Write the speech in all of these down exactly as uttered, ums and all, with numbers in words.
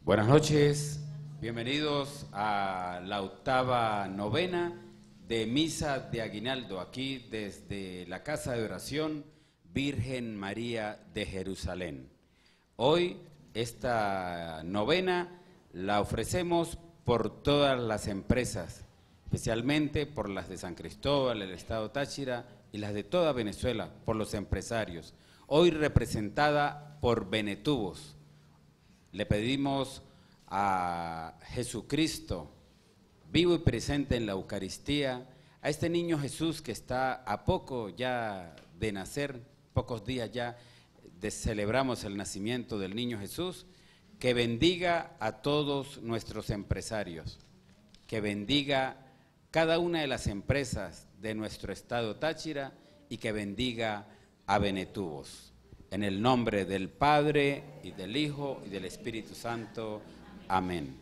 Buenas noches, bienvenidos a la octava novena de Misa de Aguinaldo, aquí desde la Casa de Oración Virgen María de Jerusalén. Hoy esta novena la ofrecemos por todas las empresas, especialmente por las de San Cristóbal, el Estado Táchira y las de toda Venezuela, por los empresarios. Hoy representada por Benetubos. Le pedimos a Jesucristo, vivo y presente en la Eucaristía, a este niño Jesús que está a poco ya de nacer, pocos días ya de celebramos el nacimiento del niño Jesús, que bendiga a todos nuestros empresarios, que bendiga cada una de las empresas de nuestro estado Táchira y que bendiga a Benetubos. En el nombre del Padre, y del Hijo, y del Espíritu Santo. Amén.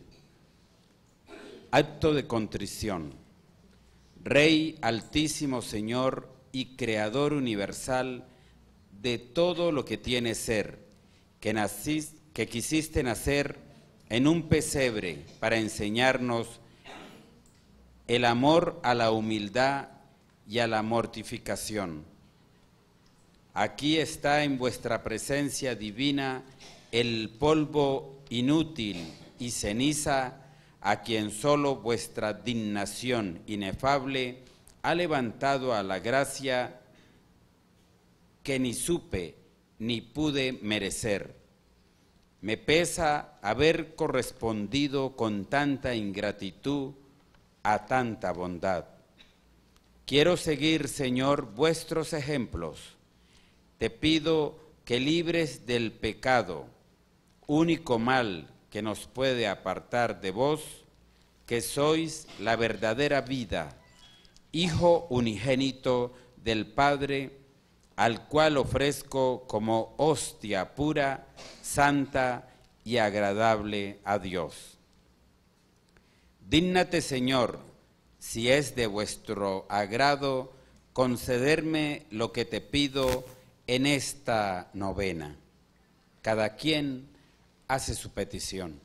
Acto de contrición. Rey altísimo Señor y Creador universal de todo lo que tiene ser, que, naciste, que quisiste nacer en un pesebre para enseñarnos el amor a la humildad y a la mortificación. Aquí está en vuestra presencia divina el polvo inútil y ceniza a quien solo vuestra dignación inefable ha levantado a la gracia que ni supe ni pude merecer. Me pesa haber correspondido con tanta ingratitud a tanta bondad. Quiero seguir, Señor, vuestros ejemplos. Te pido que libres del pecado, único mal que nos puede apartar de vos, que sois la verdadera vida, Hijo unigénito del Padre, al cual ofrezco como hostia pura, santa y agradable a Dios. Dígnate, Señor, si es de vuestro agrado, concederme lo que te pido en esta novena. Cada quien hace su petición.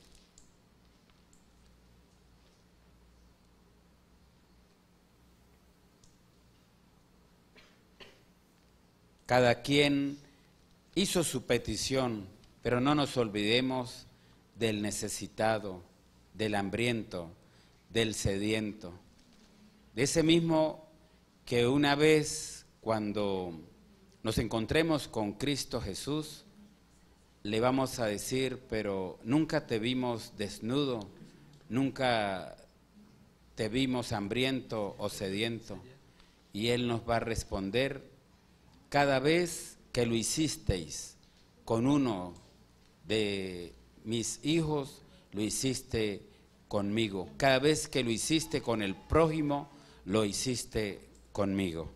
Cada quien hizo su petición, pero no nos olvidemos del necesitado, del hambriento, del sediento, de ese mismo que una vez cuando nos encontremos con Cristo Jesús, le vamos a decir, pero nunca te vimos desnudo, nunca te vimos hambriento o sediento. Y Él nos va a responder, cada vez que lo hicisteis con uno de mis hijos, lo hiciste conmigo. Cada vez que lo hiciste con el prójimo, lo hiciste conmigo.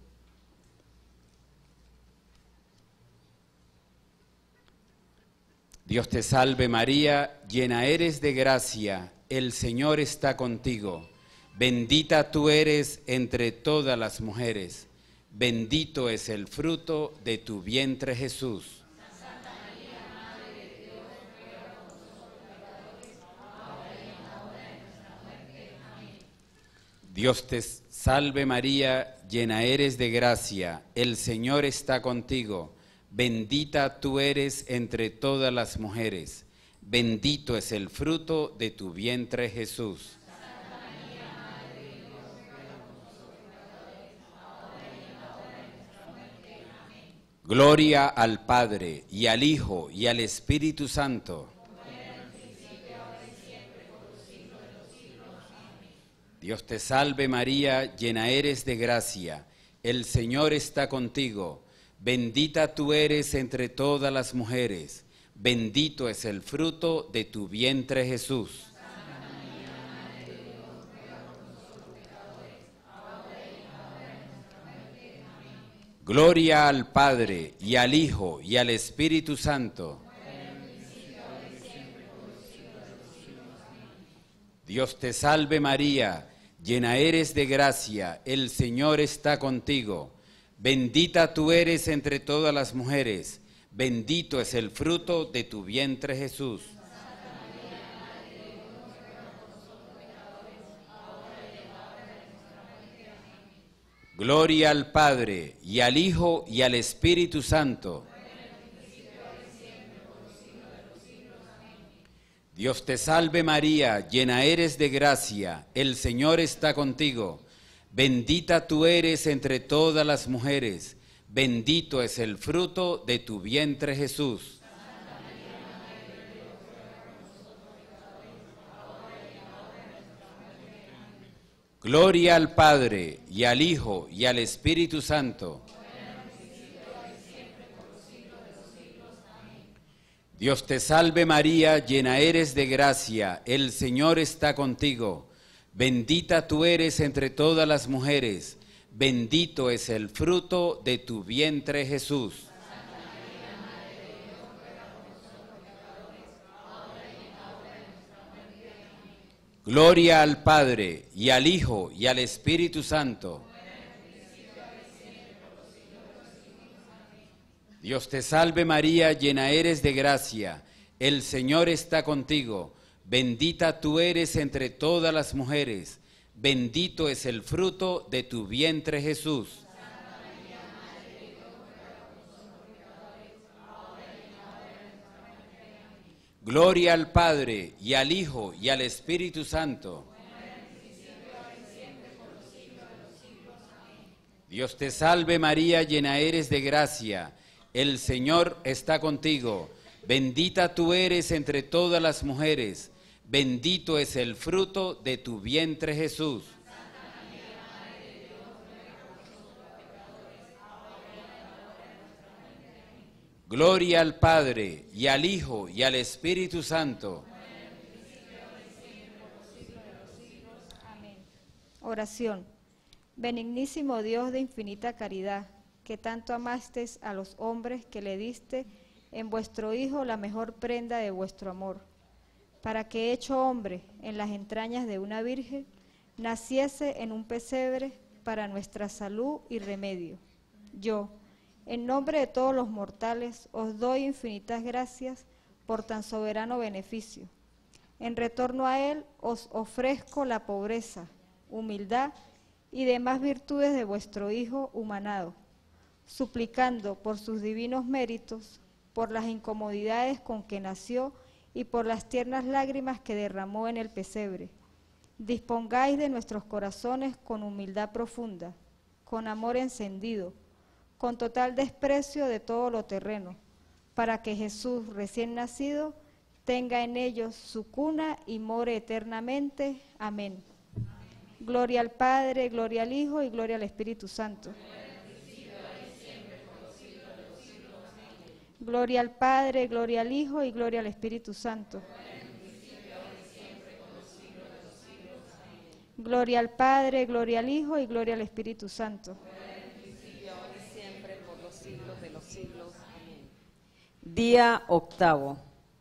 Dios te salve María, llena eres de gracia, el Señor está contigo. Bendita tú eres entre todas las mujeres, bendito es el fruto de tu vientre Jesús. Santa María, Madre de Dios, ruega por nosotros pecadores, ahora y en la hora de nuestra muerte. Amén. Dios te salve María, llena eres de gracia, el Señor está contigo. Bendita tú eres entre todas las mujeres, bendito es el fruto de tu vientre Jesús. Santa María, Madre de Dios, ruega por nosotros pecadores, ahora y en la hora de nuestra muerte. Amén. Gloria al Padre, y al Hijo, y al Espíritu Santo. Como era en un principio, ahora y siempre, por los siglos de los siglos. Amén. Dios te salve María, llena eres de gracia, el Señor está contigo. Bendita tú eres entre todas las mujeres, bendito es el fruto de tu vientre Jesús. Santa María, Madre de Dios, ruega por nosotros pecadores, ahora y en la hora de nuestra muerte. Amén. Gloria al Padre, y al Hijo, y al Espíritu Santo. Como era en un principio, ahora y siempre, por los siglos de los siglos. Amén. Dios te salve María, llena eres de gracia, el Señor está contigo. Bendita tú eres entre todas las mujeres, bendito es el fruto de tu vientre Jesús. Santa María, Madre Gloria al Padre, y al Hijo, y al Espíritu Santo. Dios te salve María, llena eres de gracia, el Señor está contigo. Bendita tú eres entre todas las mujeres, bendito es el fruto de tu vientre Jesús. Gloria al Padre, y al Hijo, y al Espíritu Santo. Dios te salve María, llena eres de gracia, el Señor está contigo. Bendita tú eres entre todas las mujeres, bendito es el fruto de tu vientre Jesús. Gloria al Padre, y al Hijo, y al Espíritu Santo. Dios te salve María, llena eres de gracia, el Señor está contigo. Bendita tú eres entre todas las mujeres, bendito es el fruto de tu vientre Jesús. Gloria al Padre, y al Hijo, y al Espíritu Santo. Dios te salve María, llena eres de gracia, el Señor está contigo. Bendita tú eres entre todas las mujeres, bendito es el fruto de tu vientre Jesús. Gloria al Padre, y al Hijo, y al Espíritu Santo. Amén. Oración. Benignísimo Dios de infinita caridad, que tanto amastes a los hombres que le diste en vuestro Hijo la mejor prenda de vuestro amor, para que hecho hombre en las entrañas de una virgen, naciese en un pesebre para nuestra salud y remedio. Yo, en nombre de todos los mortales, os doy infinitas gracias por tan soberano beneficio. En retorno a él os ofrezco la pobreza, humildad y demás virtudes de vuestro Hijo humanado, suplicando por sus divinos méritos, por las incomodidades con que nació y por las tiernas lágrimas que derramó en el pesebre. Dispongáis de nuestros corazones con humildad profunda, con amor encendido, con total desprecio de todo lo terreno, para que Jesús recién nacido tenga en ellos su cuna y more eternamente. Amén. Gloria al Padre, gloria al Hijo y gloria al Espíritu Santo. Gloria al Padre, gloria al Hijo y gloria al Espíritu Santo. Gloria al Padre, gloria al Hijo y gloria al Espíritu Santo. Día octavo.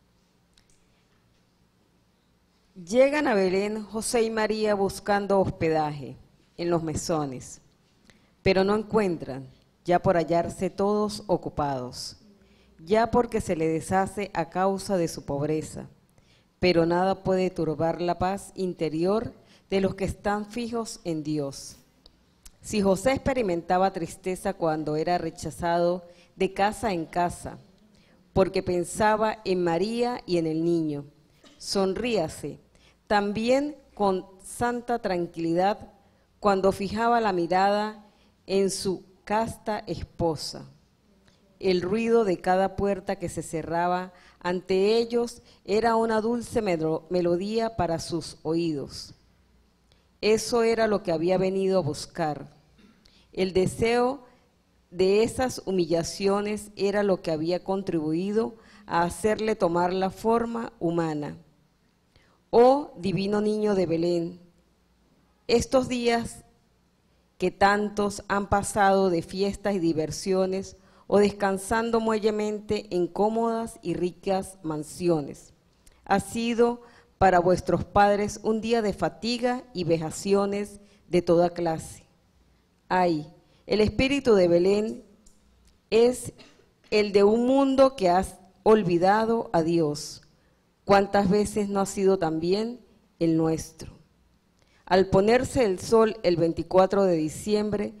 Llegan a Belén José y María buscando hospedaje en los mesones, pero no encuentran, ya por hallarse todos ocupados, ya porque se le deshace a causa de su pobreza, pero nada puede turbar la paz interior de los que están fijos en Dios. Si José experimentaba tristeza cuando era rechazado de casa en casa, porque pensaba en María y en el niño, sonríase también con santa tranquilidad cuando fijaba la mirada en su casta esposa. El ruido de cada puerta que se cerraba ante ellos era una dulce melodía para sus oídos. Eso era lo que había venido a buscar. El deseo de esas humillaciones era lo que había contribuido a hacerle tomar la forma humana. Oh divino niño de Belén, estos días que tantos han pasado de fiestas y diversiones o descansando muellemente en cómodas y ricas mansiones, ha sido para vuestros padres un día de fatiga y vejaciones de toda clase. Ay, el espíritu de Belén es el de un mundo que has olvidado a Dios. ¿Cuántas veces no ha sido también el nuestro? Al ponerse el sol el veinticuatro de diciembre,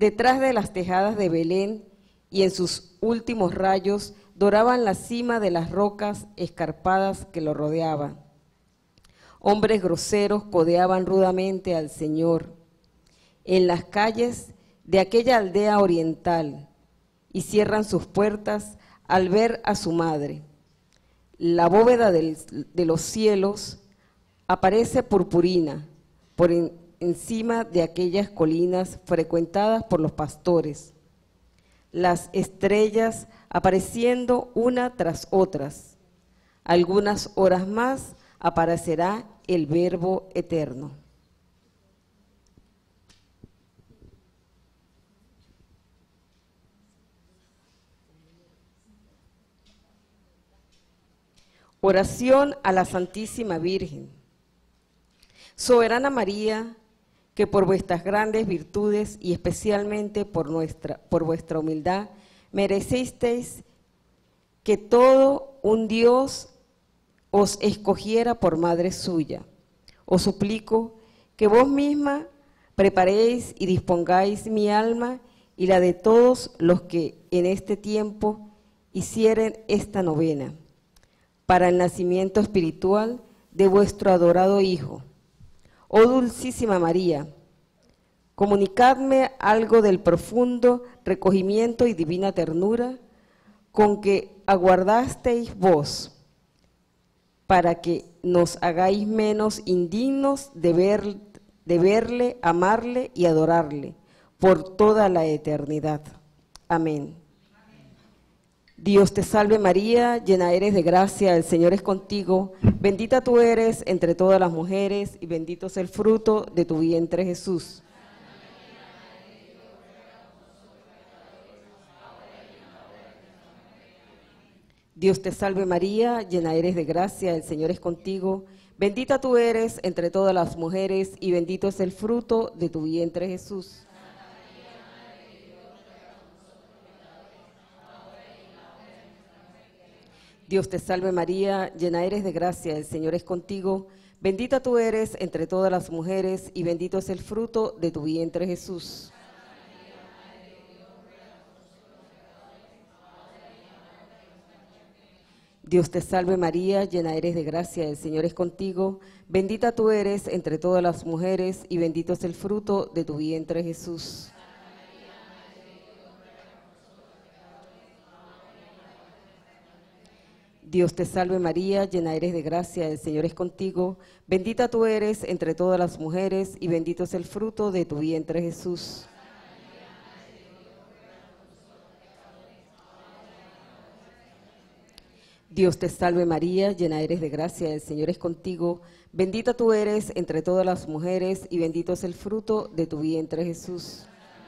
Detrás de las tejadas de Belén y en sus últimos rayos doraban la cima de las rocas escarpadas que lo rodeaban. Hombres groseros codeaban rudamente al Señor en las calles de aquella aldea oriental y cierran sus puertas al ver a su madre. La bóveda del, de los cielos aparece purpurina por en, encima de aquellas colinas frecuentadas por los pastores, las estrellas apareciendo una tras otras. Algunas horas más aparecerá el Verbo eterno. Oración a la Santísima Virgen. Soberana María, que por vuestras grandes virtudes y especialmente por, nuestra, por vuestra humildad, merecisteis que todo un Dios os escogiera por madre suya. Os suplico que vos misma preparéis y dispongáis mi alma y la de todos los que en este tiempo hicieren esta novena, para el nacimiento espiritual de vuestro adorado Hijo. Oh Dulcísima María, comunicadme algo del profundo recogimiento y divina ternura con que aguardasteis vos, para que nos hagáis menos indignos de, ver, de verle, amarle y adorarle por toda la eternidad. Amén. Dios te salve María, llena eres de gracia, el Señor es contigo, bendita tú eres entre todas las mujeres y bendito es el fruto de tu vientre Jesús. Dios te salve María, llena eres de gracia, el Señor es contigo, bendita tú eres entre todas las mujeres y bendito es el fruto de tu vientre Jesús. Dios te salve María, llena eres de gracia, el Señor es contigo, bendita tú eres entre todas las mujeres y bendito es el fruto de tu vientre Jesús. Dios te salve María, llena eres de gracia, el Señor es contigo, bendita tú eres entre todas las mujeres y bendito es el fruto de tu vientre Jesús. Dios te salve María, llena eres de gracia, el Señor es contigo, bendita tú eres entre todas las mujeres y bendito es el fruto de tu vientre Jesús. Dios te salve María, llena eres de gracia, el Señor es contigo, bendita tú eres entre todas las mujeres y bendito es el fruto de tu vientre Jesús.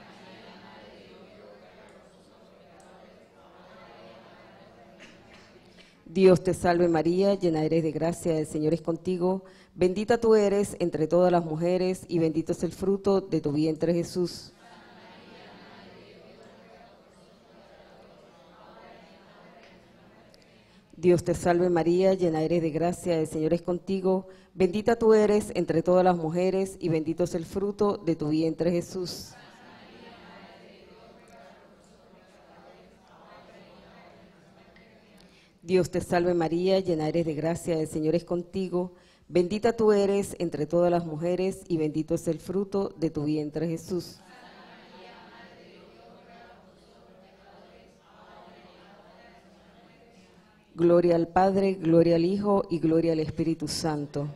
Dios te salve María, llena eres de gracia, el Señor es contigo, bendita tú eres entre todas las mujeres y bendito es el fruto de tu vientre Jesús. Dios te salve María, llena eres de gracia, el Señor es contigo, bendita tú eres entre todas las mujeres y bendito es el fruto de tu vientre Jesús. Dios te salve María, llena eres de gracia, el Señor es contigo, bendita tú eres entre todas las mujeres y bendito es el fruto de tu vientre Jesús. Gloria al Padre, gloria al Hijo y gloria al Espíritu Santo.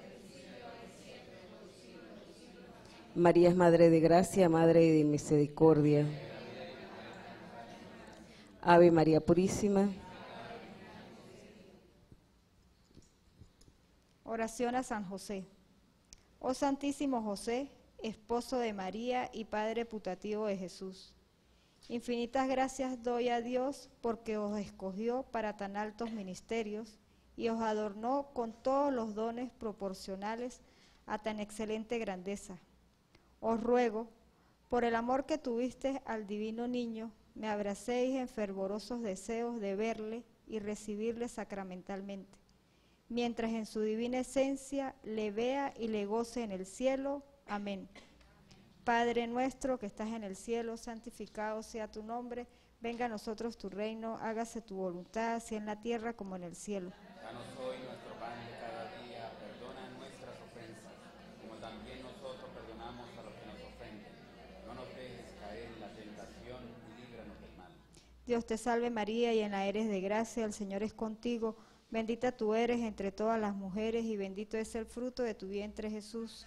María es Madre de Gracia, Madre de Misericordia. Ave María Purísima. Oración a San José. Oh Santísimo José, esposo de María y Padre putativo de Jesús, infinitas gracias doy a Dios porque os escogió para tan altos ministerios y os adornó con todos los dones proporcionales a tan excelente grandeza. Os ruego, por el amor que tuviste al divino niño, me abracéis en fervorosos deseos de verle y recibirle sacramentalmente, mientras en su divina esencia le vea y le goce en el cielo. Amén. Padre nuestro que estás en el cielo, santificado sea tu nombre. Venga a nosotros tu reino, hágase tu voluntad, así en la tierra como en el cielo. Danos hoy nuestro pan de cada día, perdona nuestras ofensas, como también nosotros perdonamos a los que nos ofenden. No nos dejes caer en la tentación y líbranos del mal. Dios te salve María, llena eres de gracia, el Señor es contigo. Bendita tú eres entre todas las mujeres y bendito es el fruto de tu vientre, Jesús.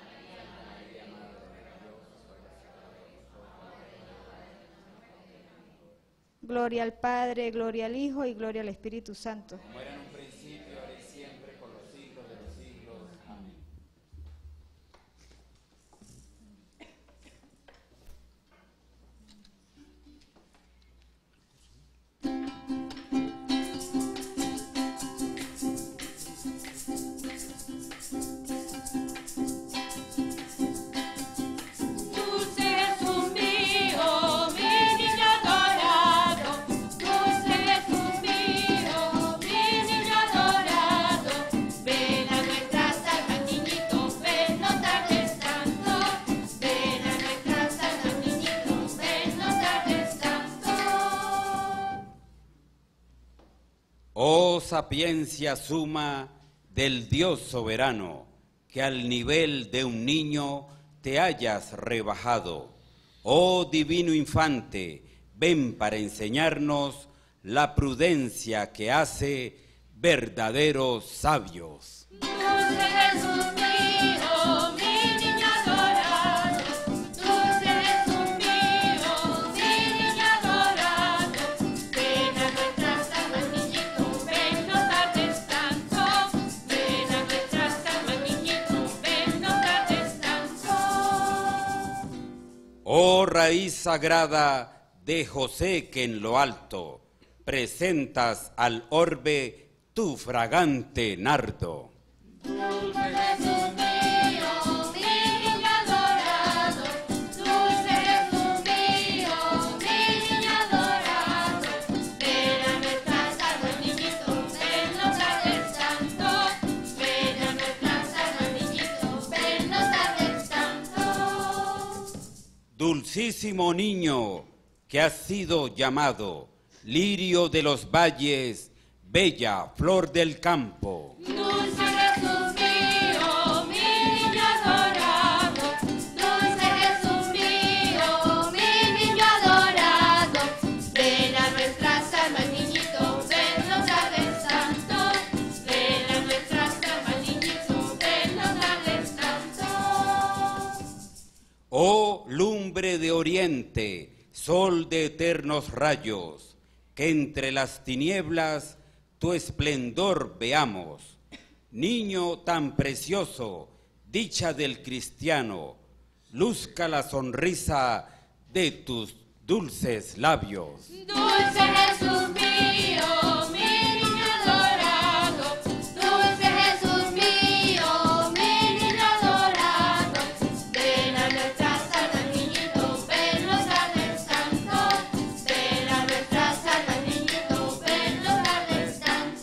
Gloria al Padre, gloria al Hijo y gloria al Espíritu Santo. Como era en un principio, ahora y siempre, por los siglos de los siglos. Amén. Oh sapiencia suma del Dios soberano, que al nivel de un niño te hayas rebajado. Oh divino infante, ven para enseñarnos la prudencia que hace verdaderos sabios. Dulce Jesús mío, mi niño adorado, dulce Jesús mío, mi niño adorado, ven a nuestras almas, niñito, ven, no tardes tanto, ven a nuestras almas, niñito, ven, no tardes tanto. Oh raíz sagrada de José, que en lo alto presentas al orbe tu fragante nardo. Dulce Jesús mío, mi niño adorado, dulce Jesús mío, mi niño adorado, ven a nuestras almas, niñito, ven, no tardes tanto, ven a nuestras almas, niñito, ven, no tardes tanto. Dulcísimo niño, que has sido llamado lirio de los valles, bella flor del campo. Dulce Jesús mío, mi niño adorado, dulce Jesús mío, mi niño adorado, ven a nuestras almas, niñito, ven, no tardes tanto, ven a nuestras almas, niñito, ven, no tardes tanto. Oh lumbre de oriente, sol de eternos rayos, que entre las tinieblas tu esplendor veamos. Niño tan precioso, dicha del cristiano, luzca la sonrisa de tus dulces labios. Dulce Jesús mío, mi niño adorado, dulce Jesús mío, mi niño adorado, ven a nuestras almas, niñito, ven, no tardes tanto, ven a nuestras almas, niñito, ven, no tardes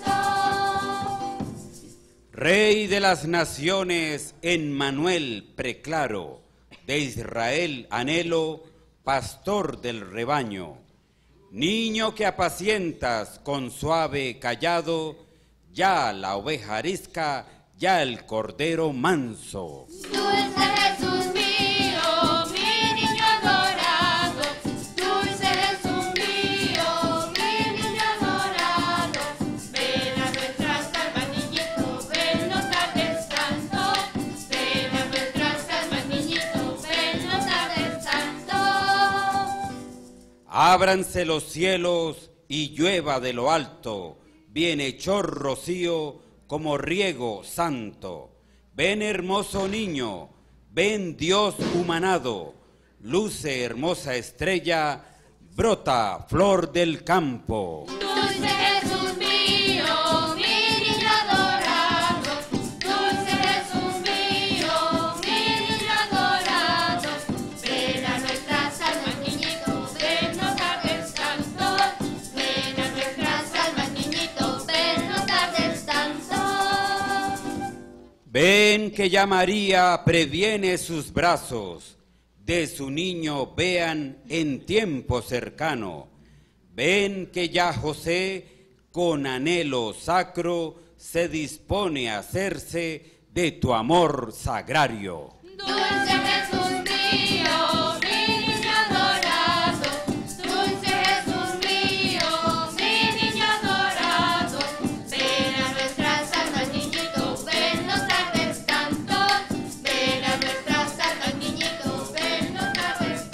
tanto. Rey de las naciones, Emmanuel preclaro, de Israel anhelo, pastor del rebaño. Niño que apacientas con suave callado, ya la oveja arisca, ya el cordero manso. Dulce Jesús mío, mi niño adorado, dulce Jesús mío, mi niño adorado, ven a nuestras almas, niñito, ven, no tardes tanto, ven a nuestras almas, niñito, ven, no tardes tanto. Ábranse los cielos y llueva de lo alto, bienhechor rocío como riego santo. Ven hermoso niño, ven Dios humanado, luce hermosa estrella, brota flor del campo. Dulce Jesús mío, mi niño adorado, dulce Jesús mío, mi niño adorado, ven a nuestras almas, niñito, ven, no tardes tanto, ven a nuestras almas, niñito, ven, no tardes tanto. Ven que ya María previene sus brazos, de su niño vean en tiempo cercano. Ven que ya José, con anhelo sacro, se dispone a hacerse de tu amor sagrario. Dulce Jesús mío, mi niño adorado, dulce Jesús mío, mi niño adorado, ven a nuestras almas, niñito, ven, no tardes tanto, ven a nuestras almas, niñito, ven, no tardes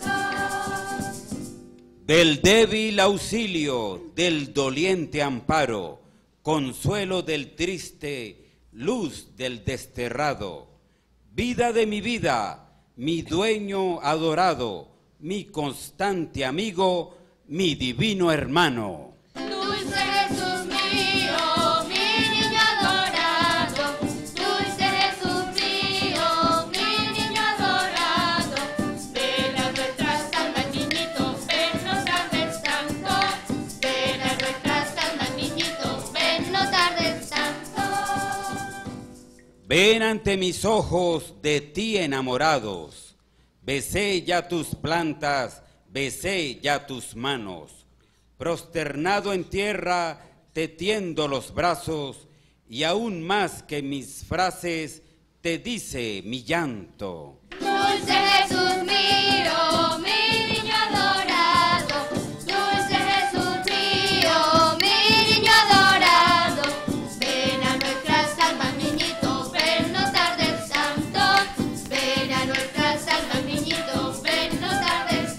tanto. Del débil auxilio, del doliente amparo, consuelo del triste, luz del desterrado, vida de mi vida, mi dueño adorado, mi constante amigo, mi divino hermano. Dulce Jesús mío, mi niño adorado, dulce Jesús mío, mi niño adorado, ven a nuestras almas, niñito, ven, no tardes tanto, ven a nuestras almas, niñito, ven, no tardes tanto. Ven ante mis ojos de ti enamorados, besé ya tus plantas, besé ya tus manos, prosternado en tierra te tiendo los brazos, y aún más que mis frases te dice mi llanto. Dulce Jesús mío, mi niño adorado, dulce Jesús mío, mi niño adorado, ven a nuestras almas, niñito, ven, no tardes tanto, ven a nuestras almas, niñito, ven, no tardes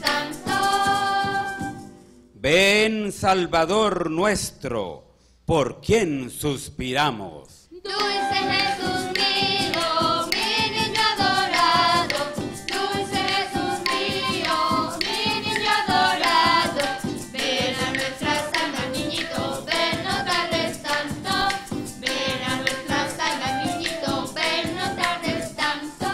tanto. Ven, Salvador nuestro, por quien suspiramos. Dulce Jesús mío, mi niño adorado, dulce Jesús mío, mi niño adorado, ven a nuestras almas, niñito, ven, no tardes tanto, ven a nuestras almas, niñito, ven, no tardes tanto.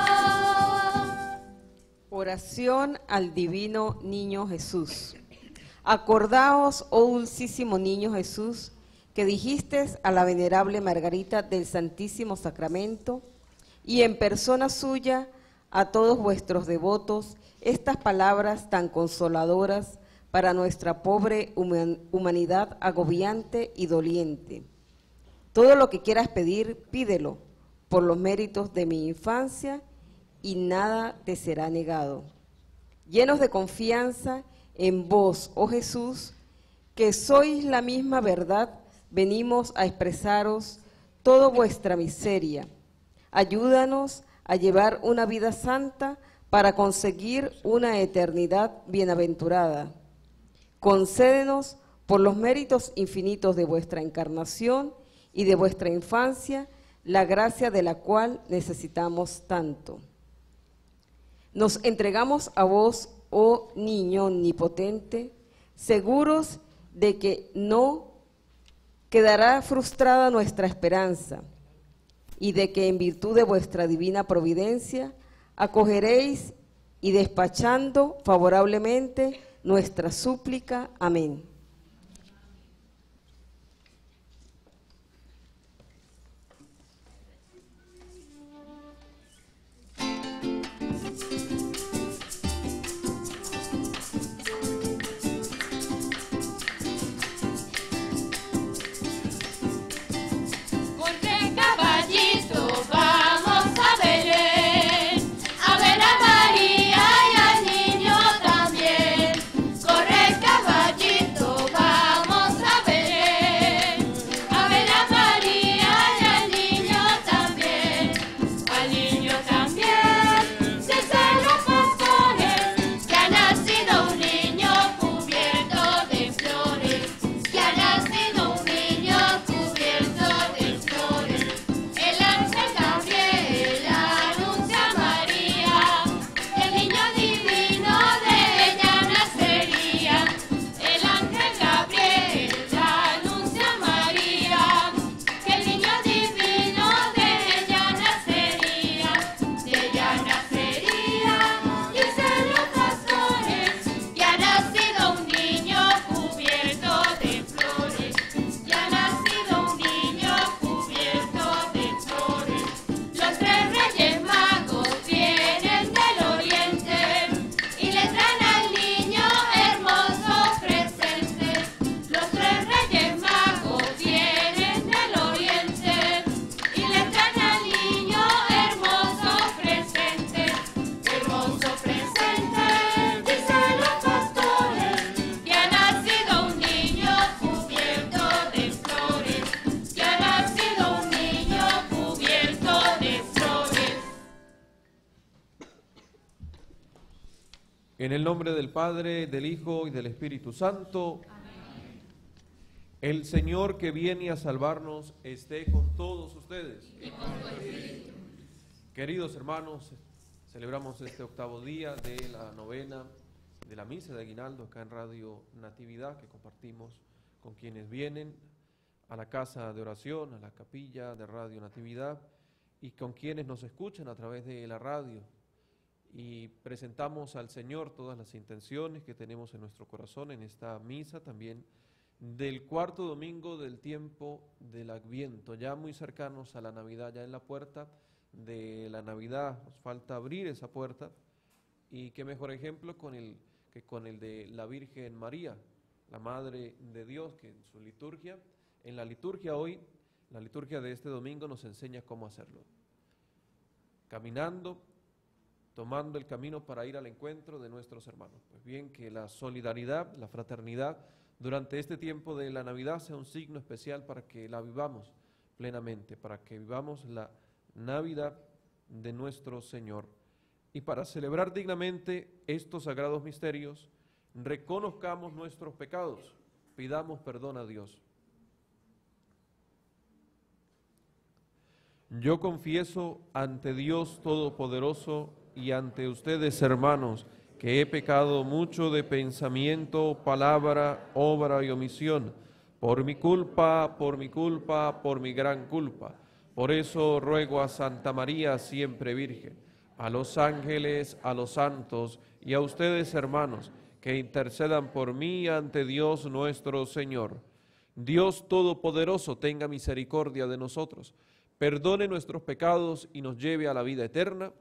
Oración al divino niño Jesús. Acordaos, oh dulcísimo niño Jesús, que dijiste a la venerable Margarita del Santísimo Sacramento y en persona suya a todos vuestros devotos estas palabras tan consoladoras para nuestra pobre human- humanidad agobiante y doliente. Todo lo que quieras pedir, pídelo por los méritos de mi infancia y nada te será negado. Llenos de confianza en vos, oh Jesús, que sois la misma verdad, venimos a expresaros toda vuestra miseria. Ayúdanos a llevar una vida santa para conseguir una eternidad bienaventurada. Concédenos, por los méritos infinitos de vuestra encarnación y de vuestra infancia, la gracia de la cual necesitamos tanto. Nos entregamos a vos, oh niño omnipotente, seguros de que no quedará frustrada nuestra esperanza y de que en virtud de vuestra divina providencia acogeréis y despachando favorablemente nuestra súplica. Amén. Corre caballito, vamos a Belén, a ver a María y al niño también. Corre caballito, En el nombre del Padre, del Hijo y del Espíritu Santo. Amén. El Señor que viene a salvarnos esté con todos ustedes. Y con tu espíritu. Queridos hermanos, celebramos este octavo día de la novena de la misa de aguinaldo acá en Radio Natividad, que compartimos con quienes vienen a la casa de oración, a la capilla de Radio Natividad, y con quienes nos escuchan a través de la radio. Y presentamos al Señor todas las intenciones que tenemos en nuestro corazón en esta misa también del cuarto domingo del tiempo del Adviento, ya muy cercanos a la Navidad, ya en la puerta de la Navidad. Nos falta abrir esa puerta, y qué mejor ejemplo con el, que con el de la Virgen María, la Madre de Dios, que en su liturgia, en la liturgia hoy, la liturgia de este domingo nos enseña cómo hacerlo. Caminando, tomando el camino para ir al encuentro de nuestros hermanos. Pues bien, que la solidaridad, la fraternidad, durante este tiempo de la Navidad sea un signo especial para que la vivamos plenamente, para que vivamos la Navidad de nuestro Señor. Y para celebrar dignamente estos sagrados misterios, reconozcamos nuestros pecados, pidamos perdón a Dios. Yo confieso ante Dios Todopoderoso y ante ustedes, hermanos, que he pecado mucho de pensamiento, palabra, obra y omisión, por mi culpa, por mi culpa, por mi gran culpa. Por eso ruego a Santa María, siempre Virgen, a los ángeles, a los santos y a ustedes, hermanos, que intercedan por mí ante Dios nuestro Señor. Dios Todopoderoso tenga misericordia de nosotros, perdone nuestros pecados y nos lleve a la vida eterna.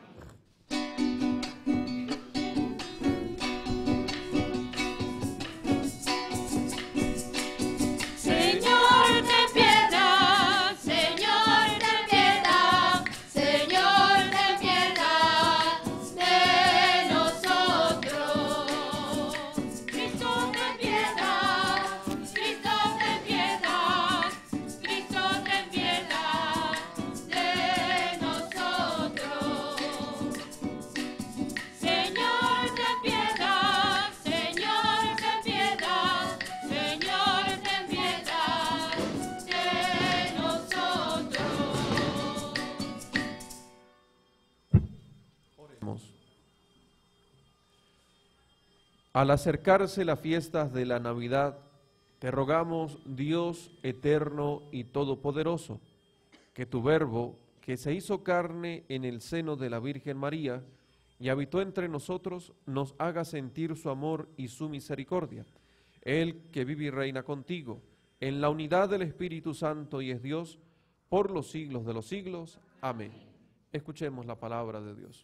Al acercarse las fiestas de la Navidad, te rogamos, Dios eterno y todopoderoso, que tu Verbo, que se hizo carne en el seno de la Virgen María y habitó entre nosotros, nos haga sentir su amor y su misericordia. Él que vive y reina contigo, en la unidad del Espíritu Santo y es Dios, por los siglos de los siglos. Amén. Escuchemos la palabra de Dios.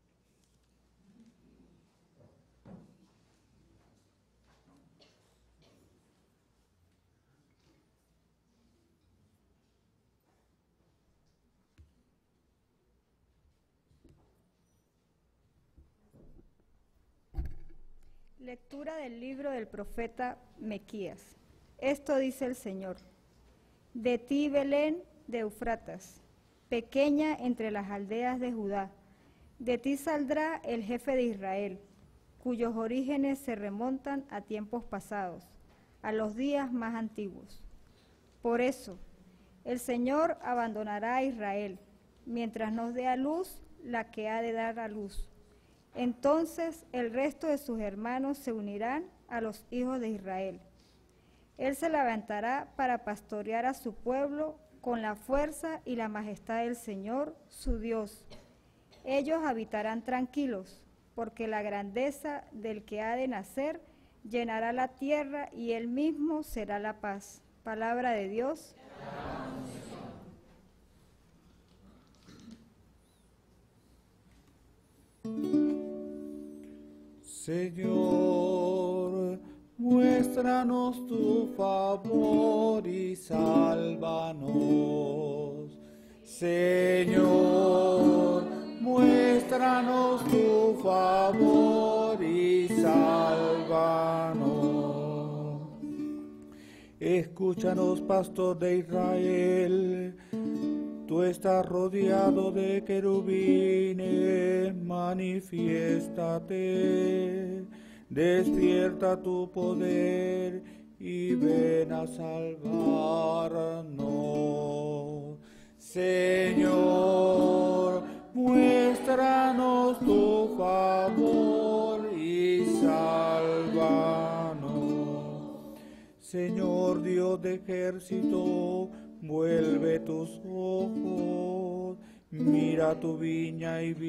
Lectura del libro del profeta Miqueas. Esto dice el Señor: de ti, Belén de Eufratas, pequeña entre las aldeas de Judá, de ti saldrá el jefe de Israel, cuyos orígenes se remontan a tiempos pasados, a los días más antiguos. Por eso, el Señor abandonará a Israel, mientras nos dé a luz la que ha de dar a luz. Entonces el resto de sus hermanos se unirán a los hijos de Israel. Él se levantará para pastorear a su pueblo con la fuerza y la majestad del Señor, su Dios. Ellos habitarán tranquilos, porque la grandeza del que ha de nacer llenará la tierra y él mismo será la paz. Palabra de Dios. Señor, muéstranos tu favor y sálvanos. Señor, muéstranos tu favor y sálvanos. Escúchanos, pastor de Israel, Tú estás rodeado de querubines, manifiéstate, despierta tu poder y ven a salvarnos. Señor, muéstranos tu favor y sálvanos. Señor Dios de ejército, vuelve tus ojos, mira tu viña y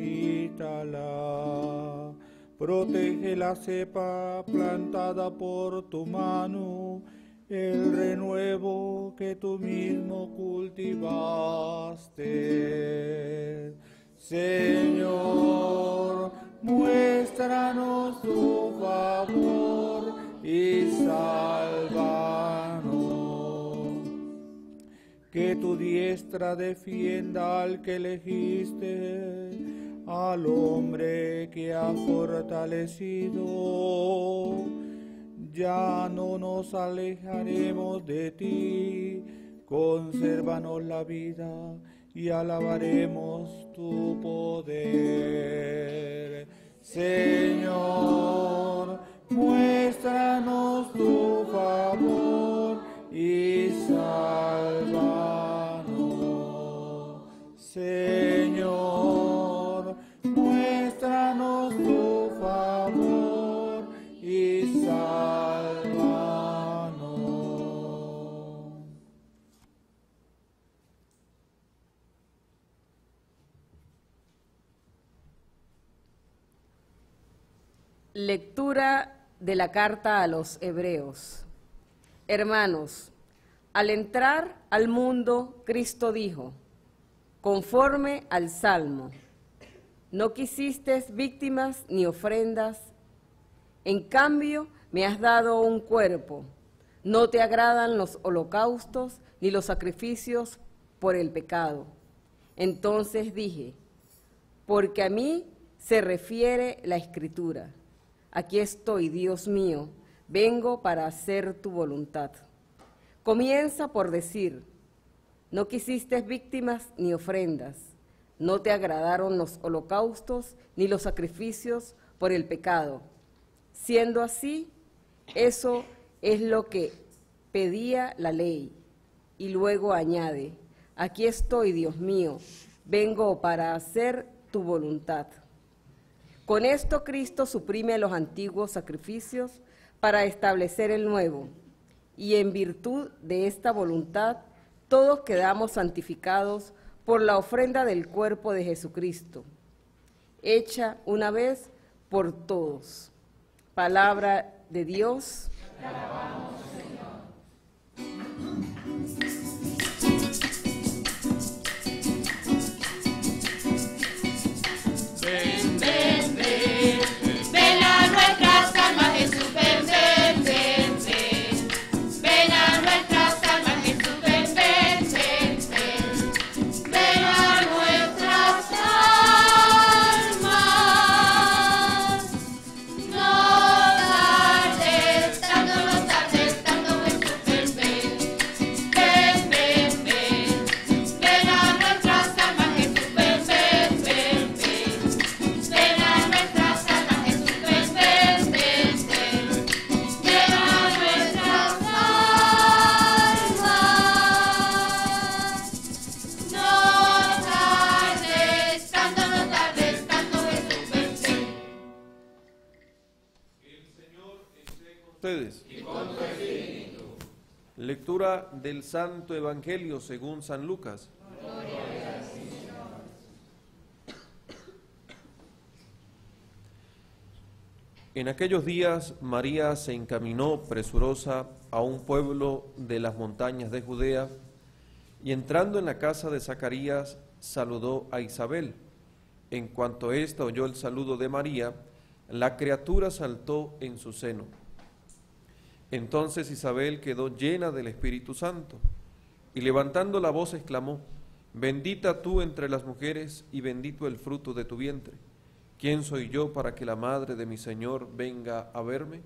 visítala. Protege la cepa plantada por tu mano, el renuevo que tú mismo cultivaste. Señor, muéstranos tu favor y sálvanos. Que tu diestra defienda al que elegiste, al hombre que ha fortalecido. Ya no nos alejaremos de ti, consérvanos la vida y alabaremos tu poder. Señor, muéstranos tu favor y sálvanos. Señor, muéstranos tu favor y sálvanos. Lectura de la carta a los Hebreos. Hermanos, al entrar al mundo, Cristo dijo, conforme al Salmo, no quisiste víctimas ni ofrendas, en cambio me has dado un cuerpo. No te agradan los holocaustos ni los sacrificios por el pecado. Entonces dije, porque a mí se refiere la Escritura. Aquí estoy, Dios mío, vengo para hacer tu voluntad. Comienza por decir, no quisiste víctimas ni ofrendas, no te agradaron los holocaustos ni los sacrificios por el pecado. Siendo así, eso es lo que pedía la ley. Y luego añade, aquí estoy, Dios mío, vengo para hacer tu voluntad. Con esto Cristo suprime los antiguos sacrificios para establecer el nuevo, y en virtud de esta voluntad todos quedamos santificados por la ofrenda del cuerpo de Jesucristo, hecha una vez por todos. Palabra de Dios. Te alabamos, Señor. Ven, ven, ven, ven a nuestras almas, Jesús, ven, ven, ven, ven. Ven a nuestras almas, Jesús, ven, ven, ven, ven. Ven a nuestras almas. No tardes, tanto no tardes, tanto Jesús, ven, ven. Ven, ven, ven. Ven a nuestras almas, Jesús, ven, ven, ven, ven. Ven a nuestras almas, Jesús, ven, ven, ven, ven. Ven a nuestras almas. No tardes, tanto no tardes, tanto Jesús, ven, ven. Ustedes. Lectura del Santo Evangelio según San Lucas. En aquellos días María se encaminó presurosa a un pueblo de las montañas de Judea y entrando en la casa de Zacarías saludó a Isabel. En cuanto ésta oyó el saludo de María, la criatura saltó en su seno. Entonces Isabel quedó llena del Espíritu Santo y levantando la voz exclamó, bendita tú entre las mujeres y bendito el fruto de tu vientre. ¿Quién soy yo para que la madre de mi Señor venga a verme?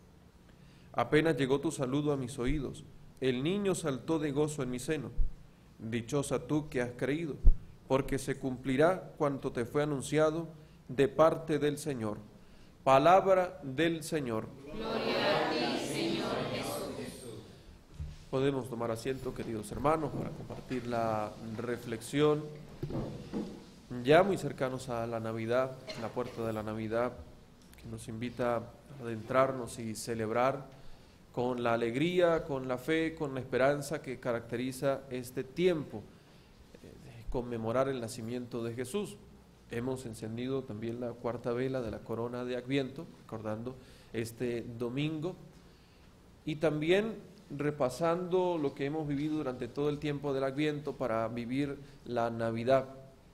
Apenas llegó tu saludo a mis oídos, el niño saltó de gozo en mi seno. Dichosa tú que has creído, porque se cumplirá cuanto te fue anunciado de parte del Señor. Palabra del Señor. Gloria a ti, Señor Jesús. Podemos tomar asiento, queridos hermanos, para compartir la reflexión. Ya muy cercanos a la Navidad, la puerta de la Navidad, que nos invita a adentrarnos y celebrar con la alegría, con la fe, con la esperanza que caracteriza este tiempo, eh, de conmemorar el nacimiento de Jesús. Hemos encendido también la cuarta vela de la corona de Adviento, recordando este domingo, y también repasando lo que hemos vivido durante todo el tiempo del Adviento para vivir la Navidad.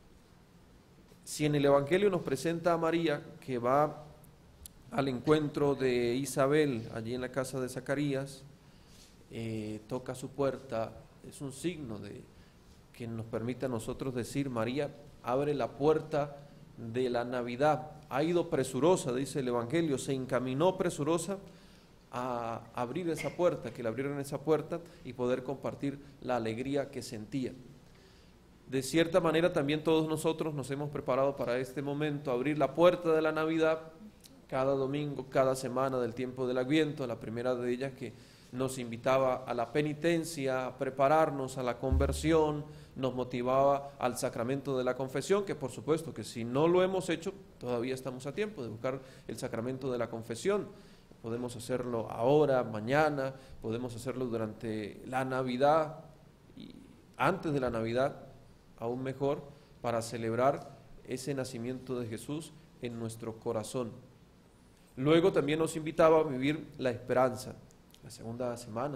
Si en el Evangelio nos presenta a María, que va al encuentro de Isabel, allí en la casa de Zacarías, eh, toca su puerta, es un signo de que nos permite a nosotros decir, María abre la puerta de la Navidad, ha ido presurosa, dice el Evangelio, se encaminó presurosa a abrir esa puerta, que le abrieran esa puerta y poder compartir la alegría que sentía. De cierta manera también todos nosotros nos hemos preparado para este momento, abrir la puerta de la Navidad, cada domingo, cada semana del tiempo del Adviento, la primera de ellas que nos invitaba a la penitencia, a prepararnos a la conversión, nos motivaba al sacramento de la confesión, que por supuesto que si no lo hemos hecho, todavía estamos a tiempo de buscar el sacramento de la confesión. Podemos hacerlo ahora, mañana, podemos hacerlo durante la Navidad y antes de la Navidad, aún mejor, para celebrar ese nacimiento de Jesús en nuestro corazón. Luego también nos invitaba a vivir la esperanza. La segunda semana,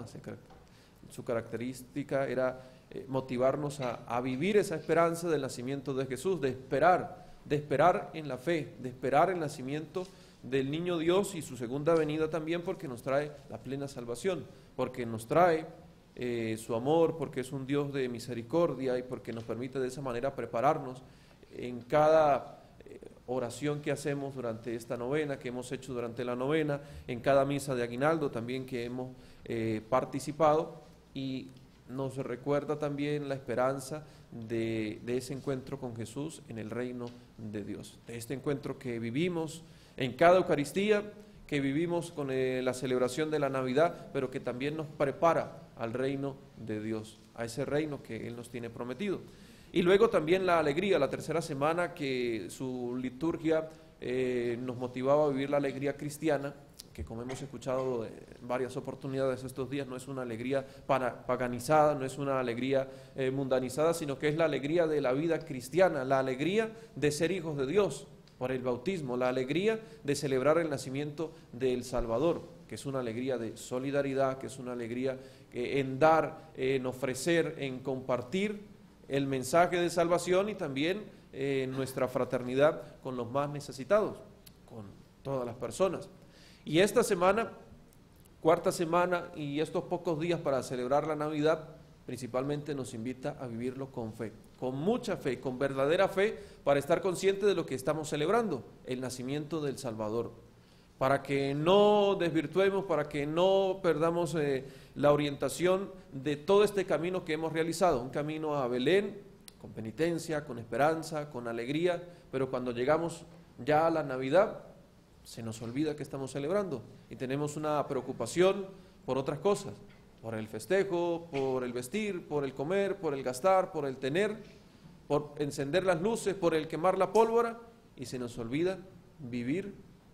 su característica era eh, motivarnos a, a vivir esa esperanza del nacimiento de Jesús, de esperar, de esperar en la fe, de esperar el nacimiento del niño Dios y su segunda venida también, porque nos trae la plena salvación, porque nos trae eh, su amor, porque es un Dios de misericordia y porque nos permite de esa manera prepararnos en cada oración que hacemos durante esta novena, que hemos hecho durante la novena, en cada misa de aguinaldo también que hemos eh, participado, y nos recuerda también la esperanza de, de ese encuentro con Jesús en el reino de Dios, de este encuentro que vivimos en cada Eucaristía, que vivimos con eh, la celebración de la Navidad, pero que también nos prepara al reino de Dios, a ese reino que Él nos tiene prometido. Y luego también la alegría, la tercera semana, que su liturgia eh, nos motivaba a vivir la alegría cristiana, que como hemos escuchado en varias oportunidades estos días, no es una alegría paganizada, no es una alegría eh, mundanizada, sino que es la alegría de la vida cristiana, la alegría de ser hijos de Dios por el bautismo, la alegría de celebrar el nacimiento del Salvador, que es una alegría de solidaridad, que es una alegría eh, en dar, en ofrecer, en compartir el mensaje de salvación y también eh, nuestra fraternidad con los más necesitados, con todas las personas. Y esta semana, cuarta semana y estos pocos días para celebrar la Navidad, principalmente nos invita a vivirlo con fe, con mucha fe, con verdadera fe, para estar conscientes de lo que estamos celebrando, el nacimiento del Salvador, para que no desvirtuemos, para que no perdamos eh, la orientación de todo este camino que hemos realizado, un camino a Belén, con penitencia, con esperanza, con alegría, pero cuando llegamos ya a la Navidad, se nos olvida que estamos celebrando y tenemos una preocupación por otras cosas, por el festejo, por el vestir, por el comer, por el gastar, por el tener, por encender las luces, por el quemar la pólvora, y se nos olvida vivir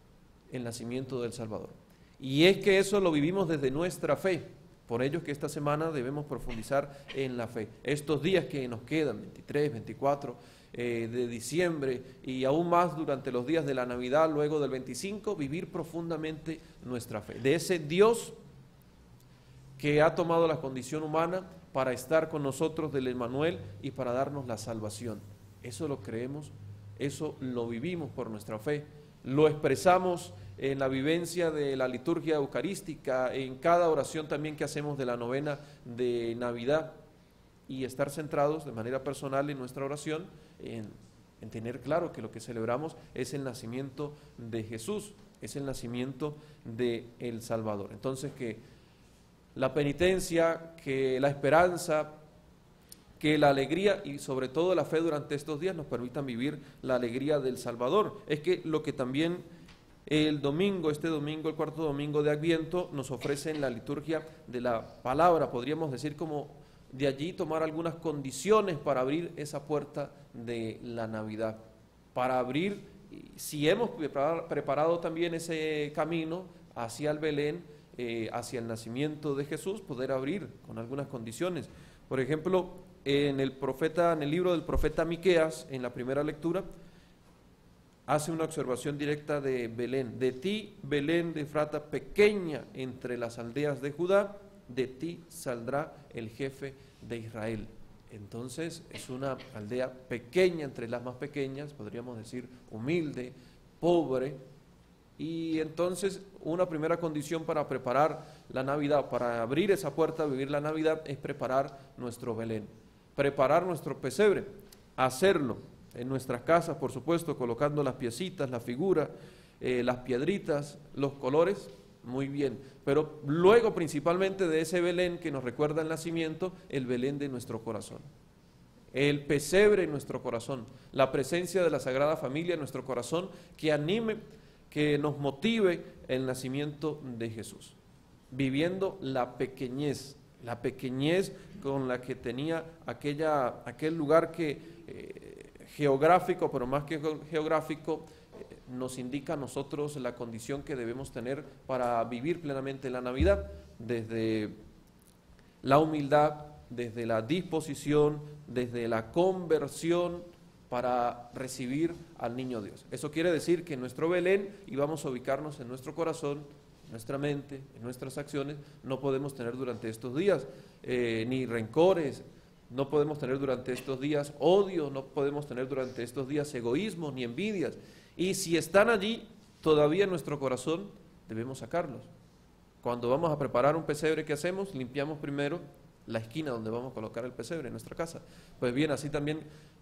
el nacimiento del Salvador. Y es que eso lo vivimos desde nuestra fe, por ello que esta semana debemos profundizar en la fe. Estos días que nos quedan, veintitrés, veinticuatro eh, de diciembre y aún más durante los días de la Navidad, luego del veinticinco, vivir profundamente nuestra fe, de ese Dios que ha tomado la condición humana para estar con nosotros, del Emmanuel, y para darnos la salvación. Eso lo creemos, eso lo vivimos por nuestra fe, lo expresamos en la vivencia de la liturgia eucarística, en cada oración también que hacemos de la novena de Navidad, y estar centrados de manera personal en nuestra oración, en, en tener claro que lo que celebramos es el nacimiento de Jesús, es el nacimiento de el Salvador. Entonces, que la penitencia, que la esperanza, que la alegría y sobre todo la fe durante estos días nos permitan vivir la alegría del Salvador. Es que lo que también el domingo, este domingo, el cuarto domingo de Adviento, nos ofrece en la liturgia de la palabra, podríamos decir como de allí tomar algunas condiciones para abrir esa puerta de la Navidad, para abrir, si hemos preparado también ese camino hacia el Belén, eh, hacia el nacimiento de Jesús, poder abrir con algunas condiciones. Por ejemplo, en el profeta, en el libro del profeta Miqueas, en la primera lectura, hace una observación directa de Belén. De ti, Belén de Efrata, pequeña entre las aldeas de Judá, de ti saldrá el jefe de Israel. Entonces es una aldea pequeña entre las más pequeñas, podríamos decir humilde, pobre, y entonces una primera condición para preparar la Navidad, para abrir esa puerta a vivir la Navidad, es preparar nuestro Belén, preparar nuestro pesebre, hacerlo en nuestras casas, por supuesto, colocando las piecitas, la figura, eh, las piedritas, los colores, muy bien, pero luego principalmente de ese Belén que nos recuerda el nacimiento, el Belén de nuestro corazón, el pesebre en nuestro corazón, la presencia de la Sagrada Familia en nuestro corazón, que anime, que nos motive el nacimiento de Jesús, viviendo la pequeñez, la pequeñez con la que tenía aquella, aquel lugar que eh, geográfico, pero más que geográfico, nos indica a nosotros la condición que debemos tener para vivir plenamente la Navidad, desde la humildad, desde la disposición, desde la conversión para recibir al niño Dios. Eso quiere decir que en nuestro Belén, y vamos a ubicarnos en nuestro corazón, en nuestra mente, en nuestras acciones, no podemos tener durante estos días eh, ni rencores, no podemos tener durante estos días odio, no podemos tener durante estos días egoísmo ni envidias. Y si están allí todavía en nuestro corazón, debemos sacarlos. Cuando vamos a preparar un pesebre, ¿qué hacemos? Limpiamos primero la esquina donde vamos a colocar el pesebre en nuestra casa. Pues bien, así también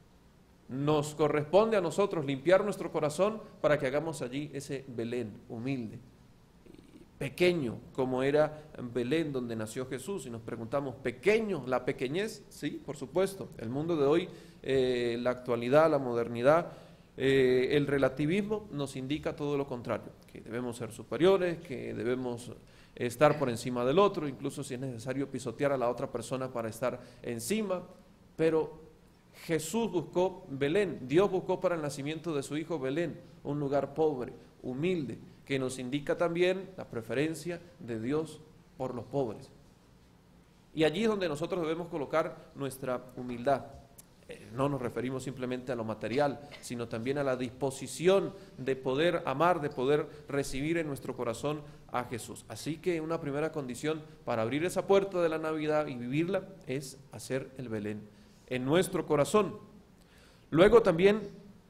nos corresponde a nosotros limpiar nuestro corazón para que hagamos allí ese Belén humilde, pequeño, como era Belén donde nació Jesús. Y nos preguntamos, ¿pequeño? ¿La pequeñez? Sí, por supuesto. El mundo de hoy, eh, la actualidad, la modernidad, Eh, el relativismo nos indica todo lo contrario, que debemos ser superiores, que debemos estar por encima del otro, incluso si es necesario pisotear a la otra persona para estar encima, pero Jesús buscó Belén, Dios buscó para el nacimiento de su hijo Belén, un lugar pobre, humilde, que nos indica también la preferencia de Dios por los pobres. Y allí es donde nosotros debemos colocar nuestra humildad. No nos referimos simplemente a lo material, sino también a la disposición de poder amar, de poder recibir en nuestro corazón a Jesús. Así que una primera condición para abrir esa puerta de la Navidad y vivirla es hacer el Belén en nuestro corazón. Luego también